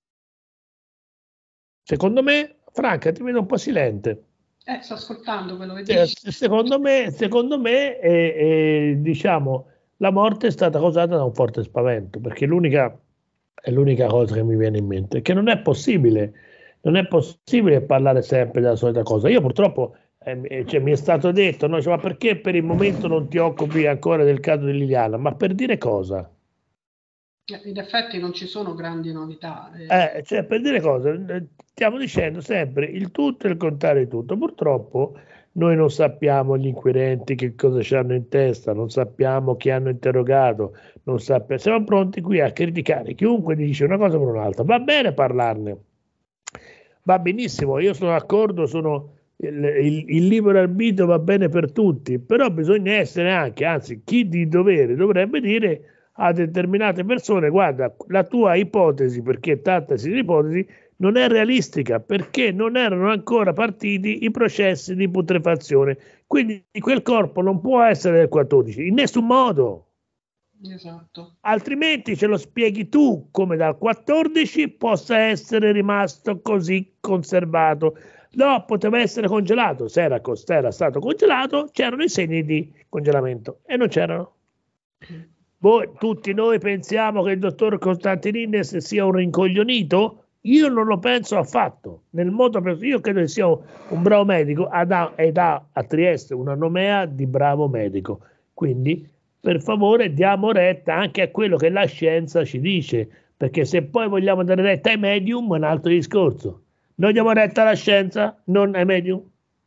Secondo me, Franca, ti vedo un po' silente.
Eh, sto ascoltando quello che
dici. Secondo me, secondo me è, è, diciamo, la morte è stata causata da un forte spavento, perché l'unica, è l'unica cosa che mi viene in mente, che non è possibile, non è possibile parlare sempre della solita cosa. Io purtroppo, eh, cioè, mi è stato detto, no, cioè, ma perché per il momento non ti occupi ancora del caso di Liliana? Ma per dire cosa?
In effetti non ci sono grandi novità.
Eh, cioè, per dire cosa, stiamo dicendo sempre il tutto e il contrario di tutto. Purtroppo noi non sappiamo gli inquirenti che cosa ci hanno in testa, non sappiamo chi hanno interrogato, non sappiamo. Siamo pronti qui a criticare chiunque dice una cosa per un'altra. Va bene parlarne, va benissimo, io sono d'accordo, sono, il, il, il libero arbitrio va bene per tutti, però bisogna essere anche, anzi chi di dovere dovrebbe dire a determinate persone: guarda, la tua ipotesi, perché trattasi di ipotesi, non è realistica, perché non erano ancora partiti i processi di putrefazione, quindi quel corpo non può essere del quattordici in nessun modo.
Esatto.
Altrimenti ce lo spieghi tu come dal quattordici possa essere rimasto così conservato. No, poteva essere congelato. Se era, se era stato congelato, c'erano i segni di congelamento e non c'erano. Voi, tutti noi pensiamo che il dottor Costantinidis sia un rincoglionito? Io non lo penso affatto. Nel modo, io credo che sia un bravo medico ed ha a Trieste una nomea di bravo medico. Quindi, per favore, diamo retta anche a quello che la scienza ci dice, perché se poi vogliamo dare retta ai medium è un altro discorso. Noi diamo retta alla scienza, non ai medium.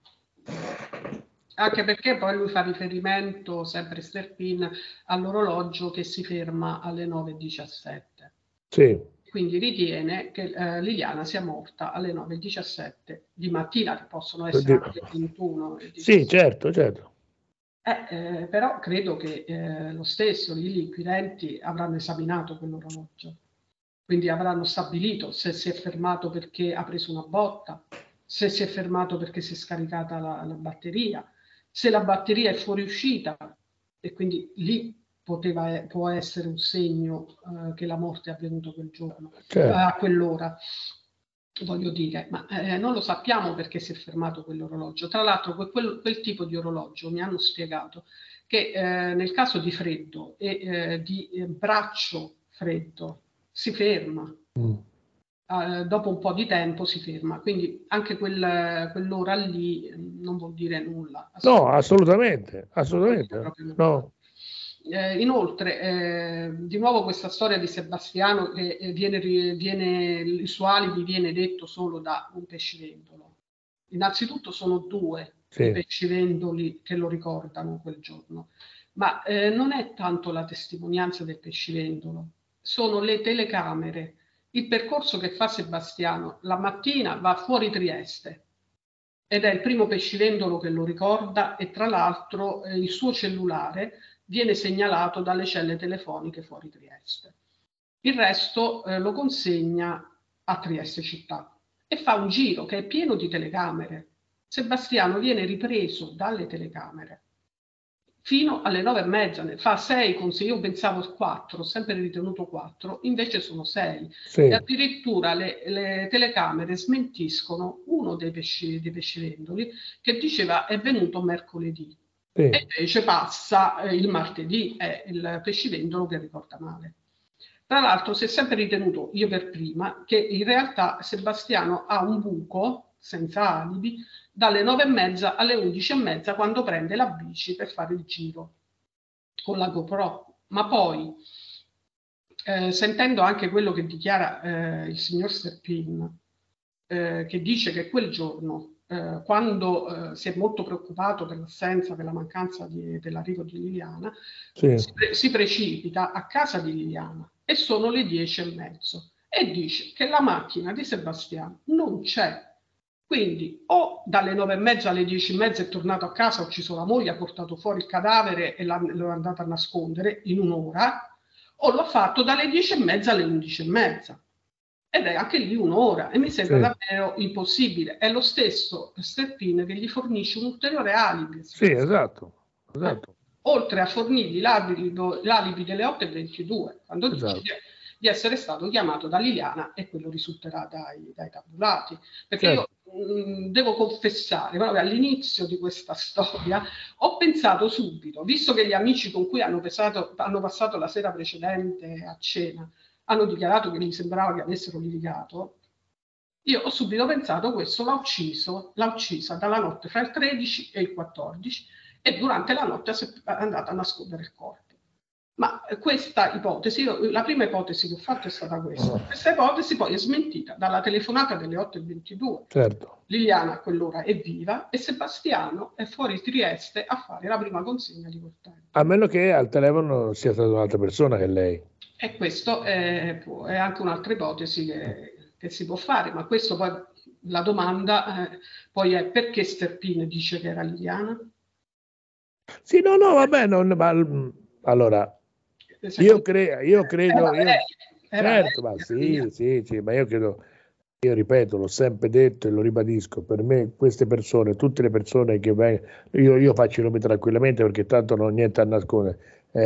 Anche perché poi lui fa riferimento, sempre Sterpin, all'orologio che si ferma alle nove e diciassette.
Sì.
quindi ritiene che eh, Liliana sia morta alle nove e diciassette di mattina, che possono essere anche ventuno e diciassette.
Sì, certo, certo.
Eh, eh, però credo che eh, lo stesso lì gli inquirenti avranno esaminato quell'orologio, quindi avranno stabilito se si è fermato perché ha preso una botta, se si è fermato perché si è scaricata la, la batteria, se la batteria è fuoriuscita, e quindi lì poteva, può essere un segno eh, che la morte è avvenuta quel giorno, certo. a quell'ora. Voglio dire, ma eh, non lo sappiamo perché si è fermato quell'orologio. Tra l'altro quel, quel tipo di orologio mi hanno spiegato che eh, nel caso di freddo e eh, di eh, braccio freddo si ferma. Mm. Uh, dopo un po' di tempo si ferma, quindi anche quel, quell'ora lì non vuol dire nulla.
No, assolutamente, assolutamente. No.
Eh, inoltre, eh, di nuovo questa storia di Sebastiano che eh, viene, viene, il suo alibi viene detto solo da un pescivendolo. Innanzitutto sono due sì. i pescivendoli che lo ricordano quel giorno, ma eh, non è tanto la testimonianza del pescivendolo, sono le telecamere. Il percorso che fa Sebastiano la mattina va fuori Trieste ed è il primo pescivendolo che lo ricorda, e tra l'altro eh, il suo cellulare viene segnalato dalle celle telefoniche fuori Trieste. Il resto eh, lo consegna a Trieste città e fa un giro che è pieno di telecamere. Sebastiano viene ripreso dalle telecamere fino alle nove e mezza, ne fa sei con sei, io pensavo quattro, ho sempre ritenuto quattro, invece sono sei. Sì. E addirittura le, le telecamere smentiscono uno dei, pesci, dei pescivendoli che diceva è venuto mercoledì. Sì. E invece passa eh, il martedì, è il pescivendolo che ricorda male. Tra l'altro si è sempre ritenuto, io per prima, che in realtà Sebastiano ha un buco senza alibi dalle nove e mezza alle undici e mezza quando prende la bici per fare il giro con la GoPro. Ma poi, eh, sentendo anche quello che dichiara eh, il signor Sterpin, eh, che dice che quel giorno, eh, quando eh, si è molto preoccupato per l'assenza, per la mancanza di, dell'arrivo di Liliana, sì. si, pre- si precipita a casa di Liliana e sono le dieci e mezzo e dice che la macchina di Sebastiano non c'è. Quindi o dalle nove e mezza alle dieci e mezza è tornato a casa, ha ucciso la moglie, ha portato fuori il cadavere e l'ha, l'ha andato a nascondere in un'ora, o l'ha fatto dalle dieci e mezza alle undici e mezza. Ed è anche lì un'ora e mi sembra sì. davvero impossibile. È lo stesso Sterpin che gli fornisce un ulteriore alibi.
Sì, esatto. esatto.
Eh, oltre a fornirgli l'alibi, l'alibi delle otto e ventidue, quando esatto. dice di essere stato chiamato da Liliana, e quello risulterà dai, dai tabulati. Perché certo. io mh, devo confessare, proprio all'inizio di questa storia, ho pensato subito, visto che gli amici con cui hanno, pesato, hanno passato la sera precedente a cena hanno dichiarato che gli sembrava che avessero litigato, io ho subito pensato questo l'ha ucciso, l'ha uccisa dalla notte fra il tredici e il quattordici e durante la notte è andata a nascondere il corpo. Ma questa ipotesi, io, la prima ipotesi che ho fatto è stata questa. Questa ipotesi poi è smentita dalla telefonata delle otto e ventidue.
Certo.
Liliana a quell'ora è viva e Sebastiano è fuori Trieste a fare la prima consegna di coltelli.
A meno che al telefono sia stata un'altra persona che lei.
E questo è, è anche un'altra ipotesi che, che si può fare, ma questo poi la domanda eh, poi è perché Sterpin dice che era Liliana?
Sì, no, no, vabbè, non, ma allora io, cre- io credo, io, certo, ma sì, sì, sì, ma io credo, io ripeto, l'ho sempre detto e lo ribadisco, per me queste persone, tutte le persone che vengono, io, io faccio i nomi tranquillamente perché tanto non ho niente a nascondere,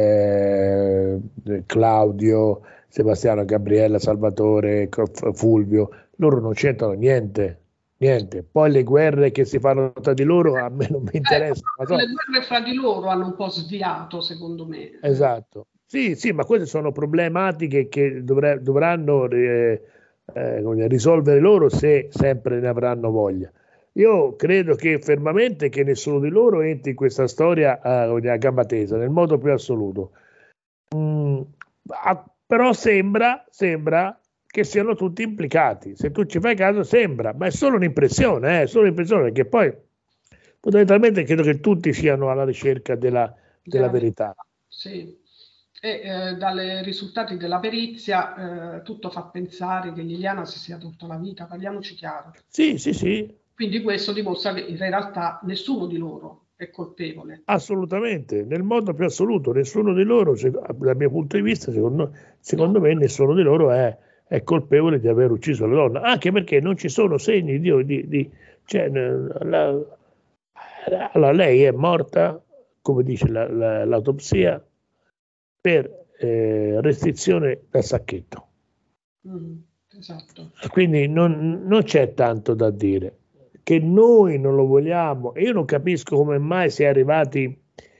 eh, Claudio, Sebastiano, Gabriella, Salvatore, Fulvio, loro non c'entrano niente. Niente, poi le guerre che si fanno tra di loro a me non mi interessano.
Eh, so. Le guerre fra di loro hanno un po' sviato, secondo me.
Esatto, sì, sì, ma queste sono problematiche che dovre- dovranno eh, eh, risolvere loro se sempre ne avranno voglia. Io credo che fermamente che nessuno di loro entri in questa storia eh, a gamba tesa, nel modo più assoluto. Mm, a, però sembra, sembra che siano tutti implicati. Se tu ci fai caso sembra, ma è solo un'impressione, eh, è solo un'impressione, perché poi fondamentalmente credo che tutti siano alla ricerca della, della verità.
Sì. E eh, dai risultati della perizia eh, tutto fa pensare che Liliana si sia tolta la vita, parliamoci chiaro.
Sì, sì, sì.
Quindi questo dimostra che in realtà nessuno di loro è colpevole.
Assolutamente, nel modo più assoluto, nessuno di loro, dal mio punto di vista, secondo, secondo me, nessuno di loro è, è colpevole di aver ucciso la donna, anche perché non ci sono segni di... di, di cioè, la, la, lei è morta, come dice la, la, l'autopsia, per eh, restrizione da sacchetto.
Mm, esatto.
Quindi non, non c'è tanto da dire. Che noi non lo vogliamo, e io non capisco come mai si è arrivati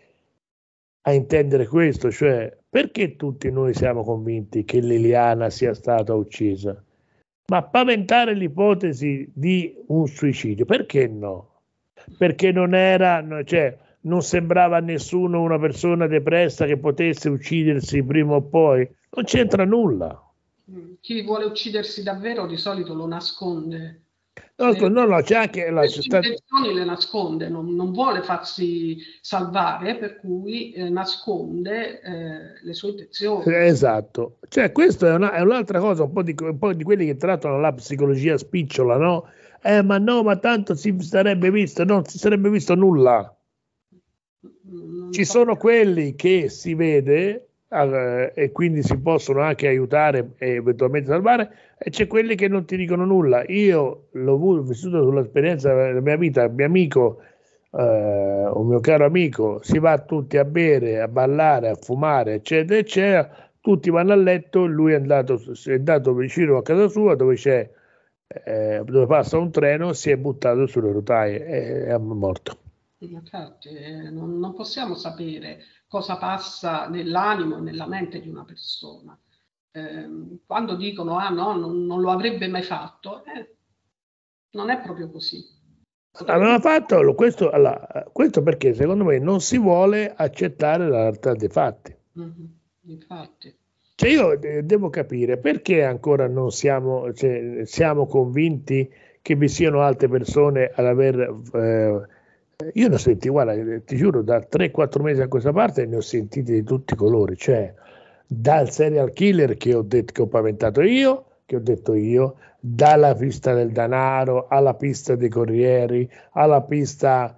a intendere questo, cioè perché tutti noi siamo convinti che Liliana sia stata uccisa, ma paventare l'ipotesi di un suicidio, perché no? Perché non era, cioè non sembrava a nessuno una persona depressa che potesse uccidersi prima o poi, non c'entra nulla.
Chi vuole uccidersi davvero di solito lo nasconde.
No, le, no, no, c'è anche la
le sue intenzioni le nasconde, non, non vuole farsi salvare, per cui eh, nasconde eh, le sue intenzioni.
Esatto, cioè questa è, una, è un'altra cosa, un po, di, un po' di quelli che trattano la psicologia spicciola, no? Eh, ma no, ma tanto si sarebbe visto, non si sarebbe visto nulla. Non Ci so. Sono quelli che si vede eh, e quindi si possono anche aiutare e eventualmente salvare, e c'è quelli che non ti dicono nulla. Io l'ho vissuto sull'esperienza della mia vita, il mio amico, eh, un mio caro amico, si va tutti a bere, a ballare, a fumare, eccetera, eccetera, tutti vanno a letto, lui è andato, è andato vicino a casa sua dove c'è, eh, dove passa un treno, si è buttato sulle rotaie e è morto.
Infatti, eh, non, non possiamo sapere cosa passa nell'animo e nella mente di una persona. Eh, quando dicono ah no, non, non lo avrebbe mai fatto, eh, non è proprio così.
Aveva fatto questo, allora, questo perché secondo me non si vuole accettare la realtà dei fatti.
Mm-hmm, infatti.
Cioè io devo capire perché ancora non siamo, cioè, siamo convinti che vi siano altre persone ad aver... Eh, io ne ho sentiti, guarda, ti giuro, da tre quattro mesi a questa parte ne ho sentiti di tutti i colori, cioè dal serial killer che ho detto che ho paventato io, che ho detto io, dalla pista del denaro alla pista dei corrieri, alla pista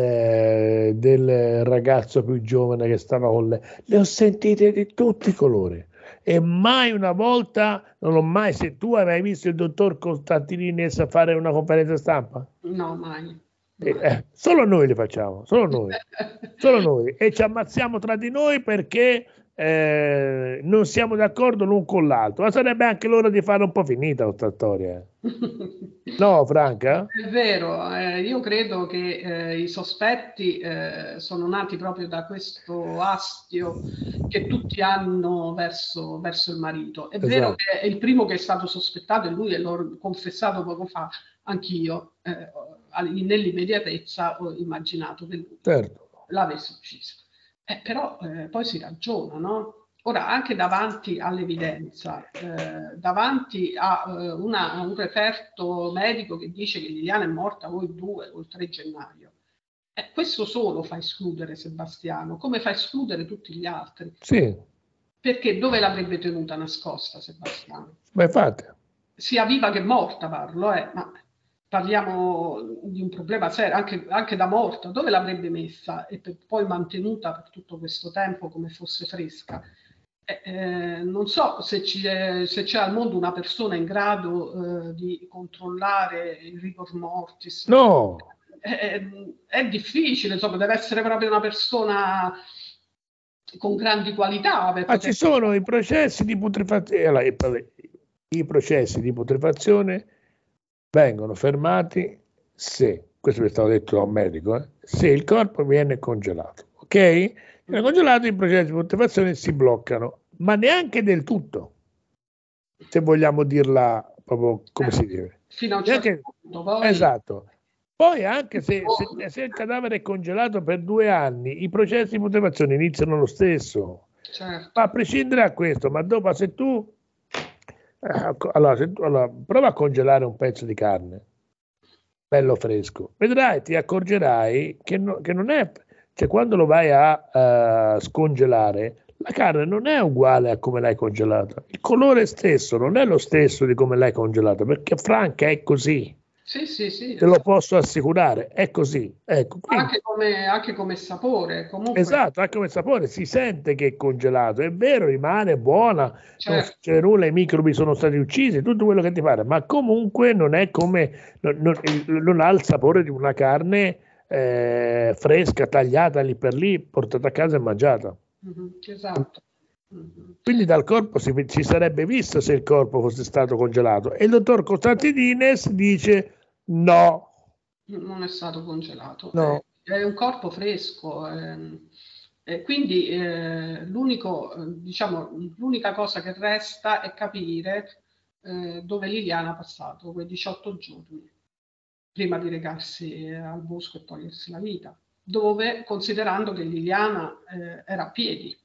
eh, del ragazzo più giovane che stava con lei, le ho sentite di tutti i colori. E mai una volta, non ho mai, se tu hai mai visto il dottor Costantinini a fare una conferenza stampa?
No, mai.
Eh, eh, solo noi le facciamo, solo noi, solo noi, e ci ammazziamo tra di noi perché eh, non siamo d'accordo l'un con l'altro, ma sarebbe anche l'ora di fare un po' finita questa storia. No, Franca?
È vero, eh, io credo che eh, i sospetti eh, sono nati proprio da questo astio che tutti hanno verso, verso il marito. È esatto. Vero che è il primo che è stato sospettato e lui, e l'ho confessato poco fa, anch'io, eh, nell'immediatezza ho immaginato che lui certo. l'avesse ucciso. Eh, però eh, poi si ragiona, no? Ora, anche davanti all'evidenza, eh, davanti a, eh, una, a un referto medico che dice che Liliana è morta o il due o il tre gennaio, eh, questo solo fa escludere Sebastiano, come fa escludere tutti gli altri.
Sì.
Perché dove l'avrebbe tenuta nascosta Sebastiano?
Beh, fate.
Sia viva che morta parlo, eh, ma parliamo di un problema serio, anche, anche da morta, dove l'avrebbe messa e per, poi mantenuta per tutto questo tempo come fosse fresca? Eh, eh, non so se, ci è, se c'è al mondo una persona in grado eh, di controllare il rigor mortis.
No.
Eh, è difficile, insomma, deve essere proprio una persona con grandi qualità. Per
Ma ci sono i processi di putrefazione, i processi di putrefazione vengono fermati se, questo è stato detto da un medico, eh, se il corpo viene congelato, ok? Viene congelato, i processi di putrefazione si bloccano, ma neanche del tutto, se vogliamo dirla proprio come eh, si deve.
Fino a un certo punto, poi...
Esatto. Poi anche se, se, se il cadavere è congelato per due anni, i processi di putrefazione iniziano lo stesso.
Certo.
Ma a prescindere da questo, ma dopo se tu... Eh, allora, se tu allora, prova a congelare un pezzo di carne, bello fresco, vedrai, ti accorgerai che, no, che non è... Cioè quando lo vai a uh, scongelare, la carne non è uguale a come l'hai congelata, il colore stesso non è lo stesso di come l'hai congelata, perché Franca è così.
Sì, sì, sì,
Te lo
esatto.
posso assicurare, è così. Ecco, quindi,
Anche come, anche come sapore, comunque,
esatto, anche come sapore si sente che è congelato, è vero, rimane buona, non
certo.
succede nulla, i microbi sono stati uccisi, tutto quello che ti pare, ma comunque non è come, non, non- non ha il sapore di una carne eh, fresca, tagliata lì per lì, portata a casa e mangiata.
Mhm, esatto. Mhm.
Quindi dal corpo si, ci sarebbe visto se il corpo fosse stato congelato. E il dottor Costantidines dice no,
Non è stato congelato, è,
no,
è un corpo fresco. ehm, e quindi eh, l'unico, eh, diciamo, l'unica cosa che resta è capire eh, dove Liliana ha passato quei diciotto giorni prima di recarsi eh, al bosco e togliersi la vita, dove, considerando che Liliana eh, era a piedi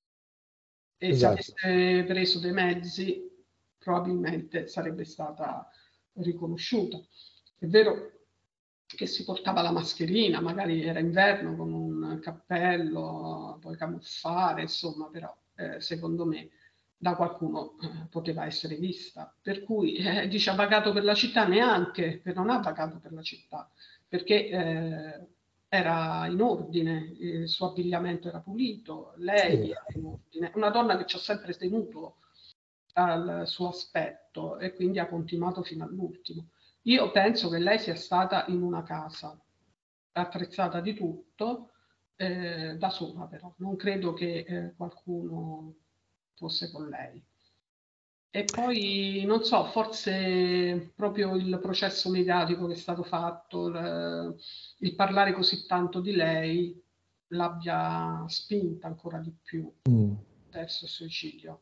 e se
esatto.
avesse preso dei mezzi probabilmente sarebbe stata riconosciuta. È vero che si portava la mascherina, magari era inverno con un cappello, poi camuffare, insomma, però eh, secondo me da qualcuno eh, poteva essere vista. Per cui eh, dice ha vagato per la città, neanche, non ha vagato per la città, perché eh, era in ordine, il suo abbigliamento era pulito, lei
Sì.
era in ordine, una donna che ci ha sempre tenuto al suo aspetto e quindi ha continuato fino all'ultimo. Io penso che lei sia stata in una casa attrezzata di tutto, eh, da sola però, non credo che eh, qualcuno fosse con lei. E poi non so, forse proprio il processo mediatico che è stato fatto, il, il parlare così tanto di lei, l'abbia spinta ancora di più
Mm.
verso il suicidio.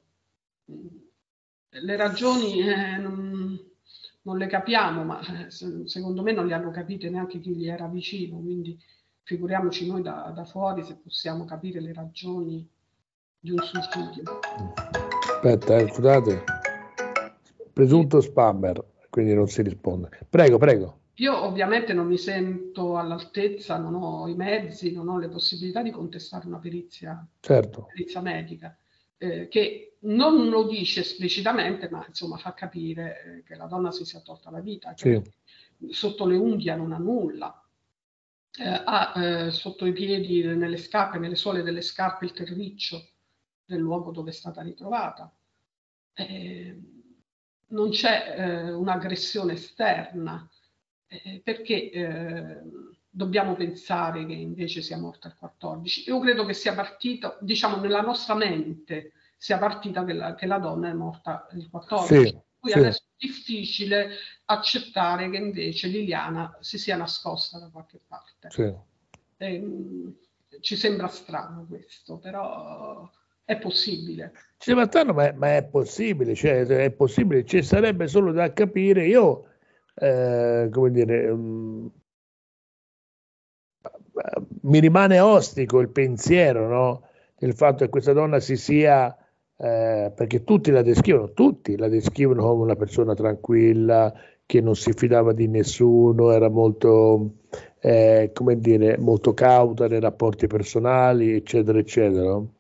Le ragioni eh, non, non le capiamo, ma eh, se- secondo me non le hanno capite neanche chi gli era vicino, quindi figuriamoci noi da, da fuori se possiamo capire le ragioni di un suicidio.
Aspetta, eh, scusate,
Io,
presunto spammer, quindi non si risponde. Prego, prego.
io ovviamente non mi sento all'altezza, non ho i mezzi, non ho le possibilità di contestare una perizia,
Certo,
perizia medica, eh, che non lo dice esplicitamente, ma insomma fa capire eh, che la donna si sia tolta la vita, anche
sì,
perché sotto le unghie non ha nulla, eh, ha eh, sotto i piedi, nelle scarpe, nelle suole delle scarpe, il terriccio del luogo dove è stata ritrovata. Eh, non c'è eh, un'aggressione esterna, eh, perché eh, dobbiamo pensare che invece sia morta il quattordici. Io credo che sia partita, diciamo, nella nostra mente sia partita che la, che la donna è morta il quattordici.
sì,
Poi
sì,
adesso è difficile accettare che invece Liliana si sia nascosta da qualche parte.
sì.
E, ci sembra strano questo, però è possibile.
Ci Mattano, ma, ma è possibile, cioè, è possibile, ci sarebbe solo da capire. Io, eh, come dire, um, mi rimane ostico il pensiero, no? Del fatto che questa donna si sia, eh, perché tutti la descrivono, tutti la descrivono come una persona tranquilla, che non si fidava di nessuno, era molto, eh, come dire, molto cauta nei rapporti personali, eccetera, eccetera. No?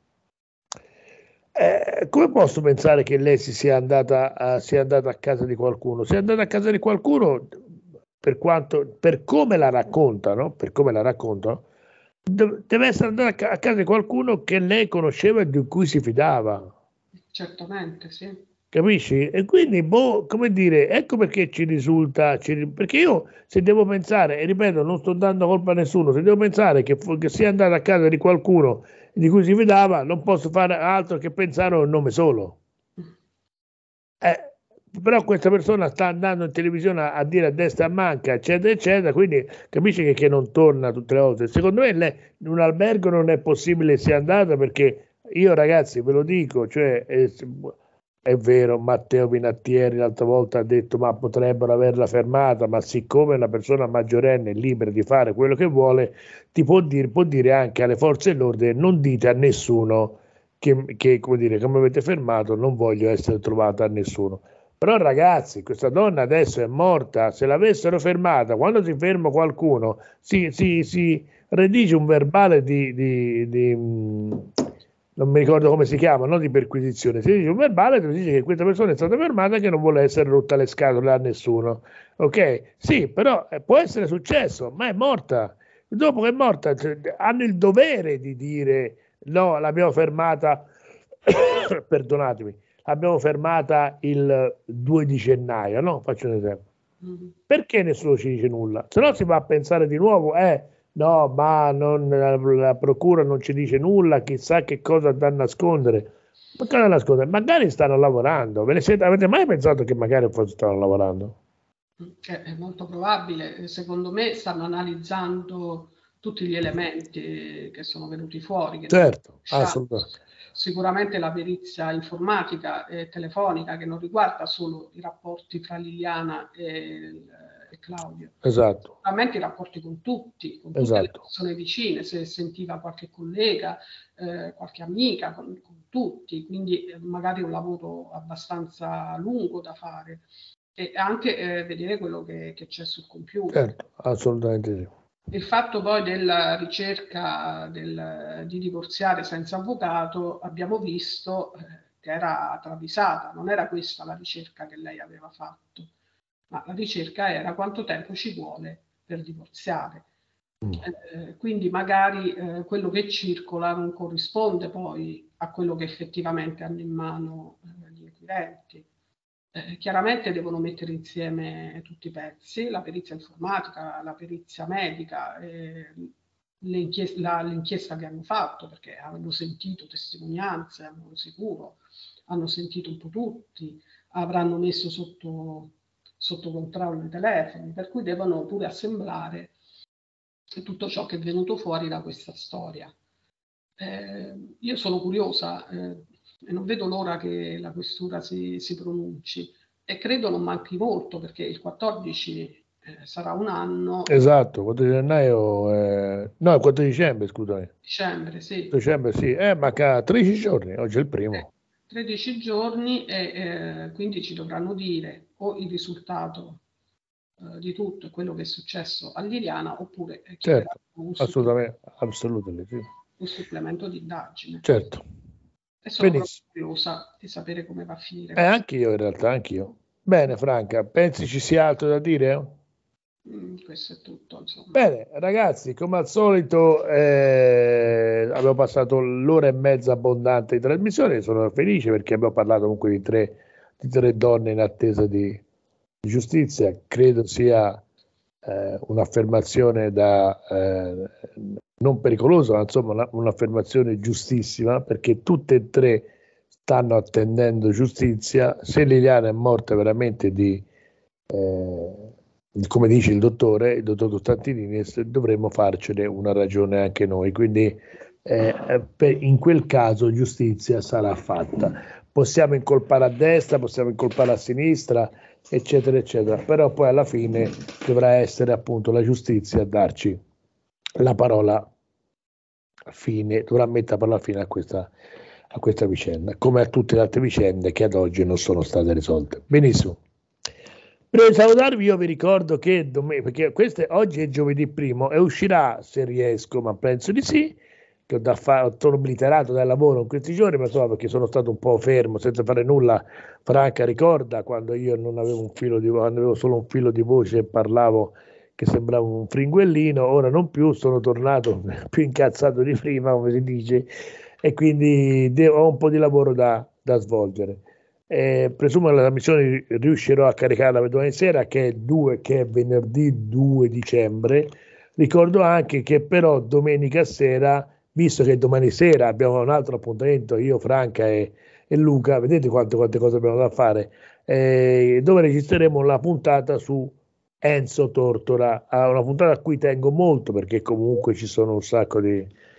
Eh, come posso pensare che lei si sia andata a, sia andata a casa di qualcuno? Si è andata a casa di qualcuno per quanto, per come la raccontano, per come la raccontano, deve essere andata a casa di qualcuno che lei conosceva e di cui si fidava.
Certamente, sì.
Capisci? E quindi, boh, come dire, ecco perché ci risulta, ci- perché io se devo pensare, e ripeto, non sto dando colpa a nessuno, se devo pensare che, fu- che sia andato a casa di qualcuno di cui si fidava, non posso fare altro che pensare a un nome solo. Eh, però questa persona sta andando in televisione a, a dire a destra e a manca, eccetera, eccetera, quindi capisci che, che non torna tutte le volte. Secondo me lei, in un albergo non è possibile sia andata perché io ragazzi ve lo dico, cioè è, è vero, Matteo Pinattieri l'altra volta ha detto ma potrebbero averla fermata, ma siccome è una persona maggiorenne libera di fare quello che vuole, ti può dire, può dire anche alle forze dell'ordine non dite a nessuno che, che come dire, che mi avete fermato, non voglio essere trovata a nessuno. Però ragazzi, questa donna adesso è morta, se l'avessero fermata, quando si ferma qualcuno, si, si, si redige un verbale di, di, di, non mi ricordo come si chiama, no? Di perquisizione. Se dice un verbale, ti dice che questa persona è stata fermata e che non vuole essere rotta le scatole a nessuno. Ok? Sì, però eh, può essere successo, ma è morta. Dopo che è morta, cioè, hanno il dovere di dire no, l'abbiamo fermata, perdonatemi, l'abbiamo fermata il due di gennaio, no? Faccio un esempio. Mm-hmm. Perché nessuno ci dice nulla? Se no si va a pensare di nuovo, eh, no, ma non, la, la procura non ci dice nulla, chissà che cosa da nascondere. Ma cosa da nascondere? Magari stanno lavorando. Ve ne siete, avete mai pensato che magari forse stanno lavorando?
È molto probabile. Secondo me stanno analizzando tutti gli elementi che sono venuti fuori. Che
certo, assolutamente.
Sicuramente la perizia informatica e telefonica, che non riguarda solo i rapporti fra Liliana e, e Claudio.
Esatto.
Sicuramente i rapporti con tutti, con tutte
esatto.
le persone vicine, se sentiva qualche collega, eh, qualche amica, con, con tutti. Quindi eh, magari un lavoro abbastanza lungo da fare. E anche eh, vedere quello che, che c'è sul computer.
Certo, assolutamente sì.
Il fatto poi della ricerca del, di divorziare senza avvocato, abbiamo visto eh, che era travisata, non era questa la ricerca che lei aveva fatto, ma la ricerca era quanto tempo ci vuole per divorziare. Mm. Eh, quindi magari eh, quello che circola non corrisponde poi a quello che effettivamente hanno in mano eh, gli inquirenti. Eh, chiaramente devono mettere insieme tutti i pezzi, la perizia informatica, la perizia medica, eh, l'inchiesta, la, l'inchiesta che hanno fatto, perché hanno sentito testimonianze, hanno sicuro, hanno sentito un po' tutti, avranno messo sotto, sotto controllo i telefoni, per cui devono pure assemblare tutto ciò che è venuto fuori da questa storia. Eh, io sono curiosa, eh, e non vedo l'ora che la questura si, si pronunci, e credo non manchi molto, perché il quattordici eh, sarà un anno.
Esatto, quattro gennaio, eh, no, il quattro dicembre, scusami.
Dicembre, sì.
Dicembre, sì, eh, manca tredici giorni, oggi è il primo.
Eh, tredici giorni e eh, quindi ci dovranno dire o il risultato eh, di tutto, quello che è successo a Liliana, oppure eh,
certo,
un
assolutamente, assolutamente, sì.
un supplemento di indagine.
Certo.
E sono
Benissimo.
proprio curiosa di sapere come va a finire.
Eh, anche io in realtà, anche io. Bene, Franca, pensi ci sia altro da dire?
Mm, questo è tutto, insomma.
Bene, ragazzi, come al solito eh, abbiamo passato l'ora e mezza abbondante di trasmissione, sono felice perché abbiamo parlato comunque di tre, di tre donne in attesa di, di giustizia. Credo sia eh, un'affermazione da eh, non pericolosa, ma insomma una, un'affermazione giustissima, perché tutte e tre stanno attendendo giustizia. Se Liliana è morta veramente di eh, come dice il dottore, il dottor Costantini, dovremmo farcene una ragione anche noi, quindi eh, per, in quel caso giustizia sarà fatta. Possiamo incolpare a destra, possiamo incolpare a sinistra, eccetera, eccetera, però poi alla fine dovrà essere appunto la giustizia a darci la parola fine, dovrà mettere la parola fine a questa, a questa vicenda, come a tutte le altre vicende che ad oggi non sono state risolte. Benissimo. Prima di salutarvi io vi ricordo che domenica, perché questo oggi è giovedì primo e uscirà, se riesco, ma penso di sì, che ho da fare, sono obliterato dal lavoro in questi giorni, ma insomma perché sono stato un po' fermo senza fare nulla. Franca ricorda quando io non avevo un filo di quando avevo solo un filo di voce e parlavo che sembrava un fringuellino, ora non più, sono tornato più incazzato di prima, come si dice, e quindi devo, ho un po' di lavoro da, da svolgere. Eh, presumo che la trasmissione riuscirò a caricarla domani sera, che è, due, che è venerdì due dicembre. Ricordo anche che però domenica sera, visto che domani sera abbiamo un altro appuntamento, io, Franca e, e Luca, vedete quante, quante cose abbiamo da fare, eh, dove registreremo la puntata su Enzo Tortora, ah, una puntata a cui tengo molto perché comunque ci sono un sacco di,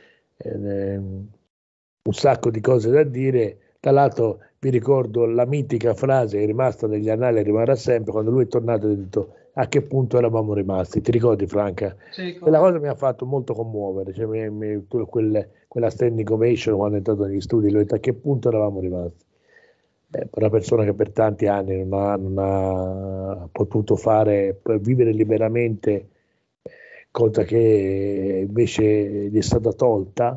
eh, un sacco di cose da dire. Tra l'altro vi ricordo la mitica frase che è rimasta negli annali e rimarrà sempre, quando lui è tornato e ha detto a che punto eravamo rimasti. Ti ricordi, Franca?
Sì,
quella cosa mi ha fatto molto commuovere, cioè, mi, mi, quel, quella standing ovation quando è entrato negli studi, lui ha detto a che punto eravamo rimasti. Eh, una persona che per tanti anni non ha, non ha potuto fare, vivere liberamente, cosa che invece gli è stata tolta,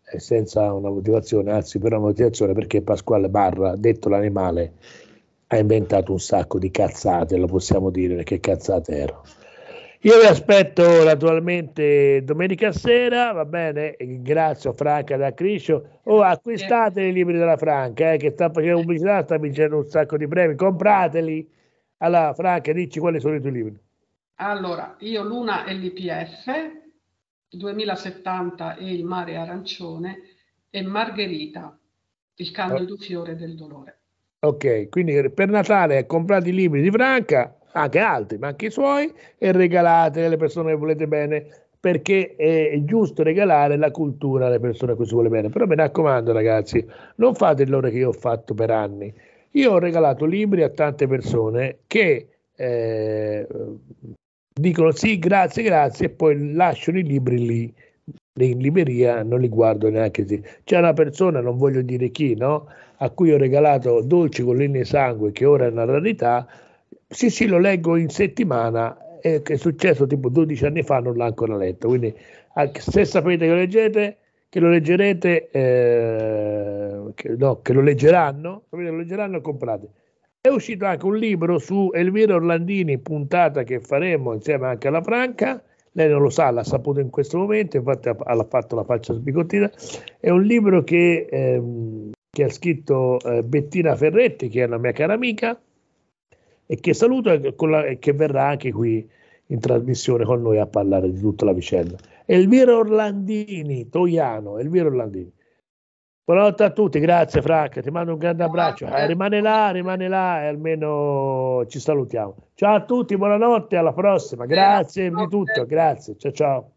e senza una motivazione, anzi per una motivazione, perché Pasquale Barra, detto l'animale, ha inventato un sacco di cazzate, lo possiamo dire, perché cazzate erano. Io vi aspetto naturalmente domenica sera, va bene? Grazie a Franca da Criscio. Oh, acquistate i libri della Franca, eh, che sta facendo pubblicità, sta vincendo un sacco di premi, comprateli. Allora, Franca, dici quali sono i tuoi libri.
Allora, io Luna L P F, duemilasettanta e Il mare arancione, e Margherita, il candido oh. fiore del dolore.
Ok, quindi per Natale comprate i libri di Franca, anche altri, ma anche i suoi, e regalate alle persone che volete bene, perché è giusto regalare la cultura alle persone a cui si vuole bene. Però mi raccomando, ragazzi, non fate l'ora che io ho fatto per anni. Io ho regalato libri a tante persone che eh, dicono sì, grazie, grazie, e poi lasciano i libri lì in libreria, non li guardo neanche. Sì. C'è una persona, non voglio dire chi, no? A cui ho regalato Dolci con linee sangue, che ora è una rarità. Sì, sì, lo leggo in settimana, e che è successo tipo dodici anni fa, non l'ho ancora letto. Quindi, se sapete che lo leggete, che lo leggerete, eh, che, no, che lo leggeranno, sapete, lo leggeranno, comprate. È uscito anche un libro su Elvira Orlandini, puntata che faremo insieme anche alla Franca. Lei non lo sa, l'ha saputo in questo momento, infatti ha fatto la faccia sbigottita. È un libro che, ehm, che ha scritto eh, Bettina Ferretti, che è una mia cara amica, e che saluto e con la, che verrà anche qui in trasmissione con noi a parlare di tutta la vicenda. Elvira Orlandini, Toiano, Elvira Orlandini. Buonanotte a tutti, grazie Franca, ti mando un grande abbraccio. Eh, rimane là, rimane là e almeno ci salutiamo. Ciao a tutti, buonanotte, alla prossima, grazie di tutto, grazie, ciao ciao.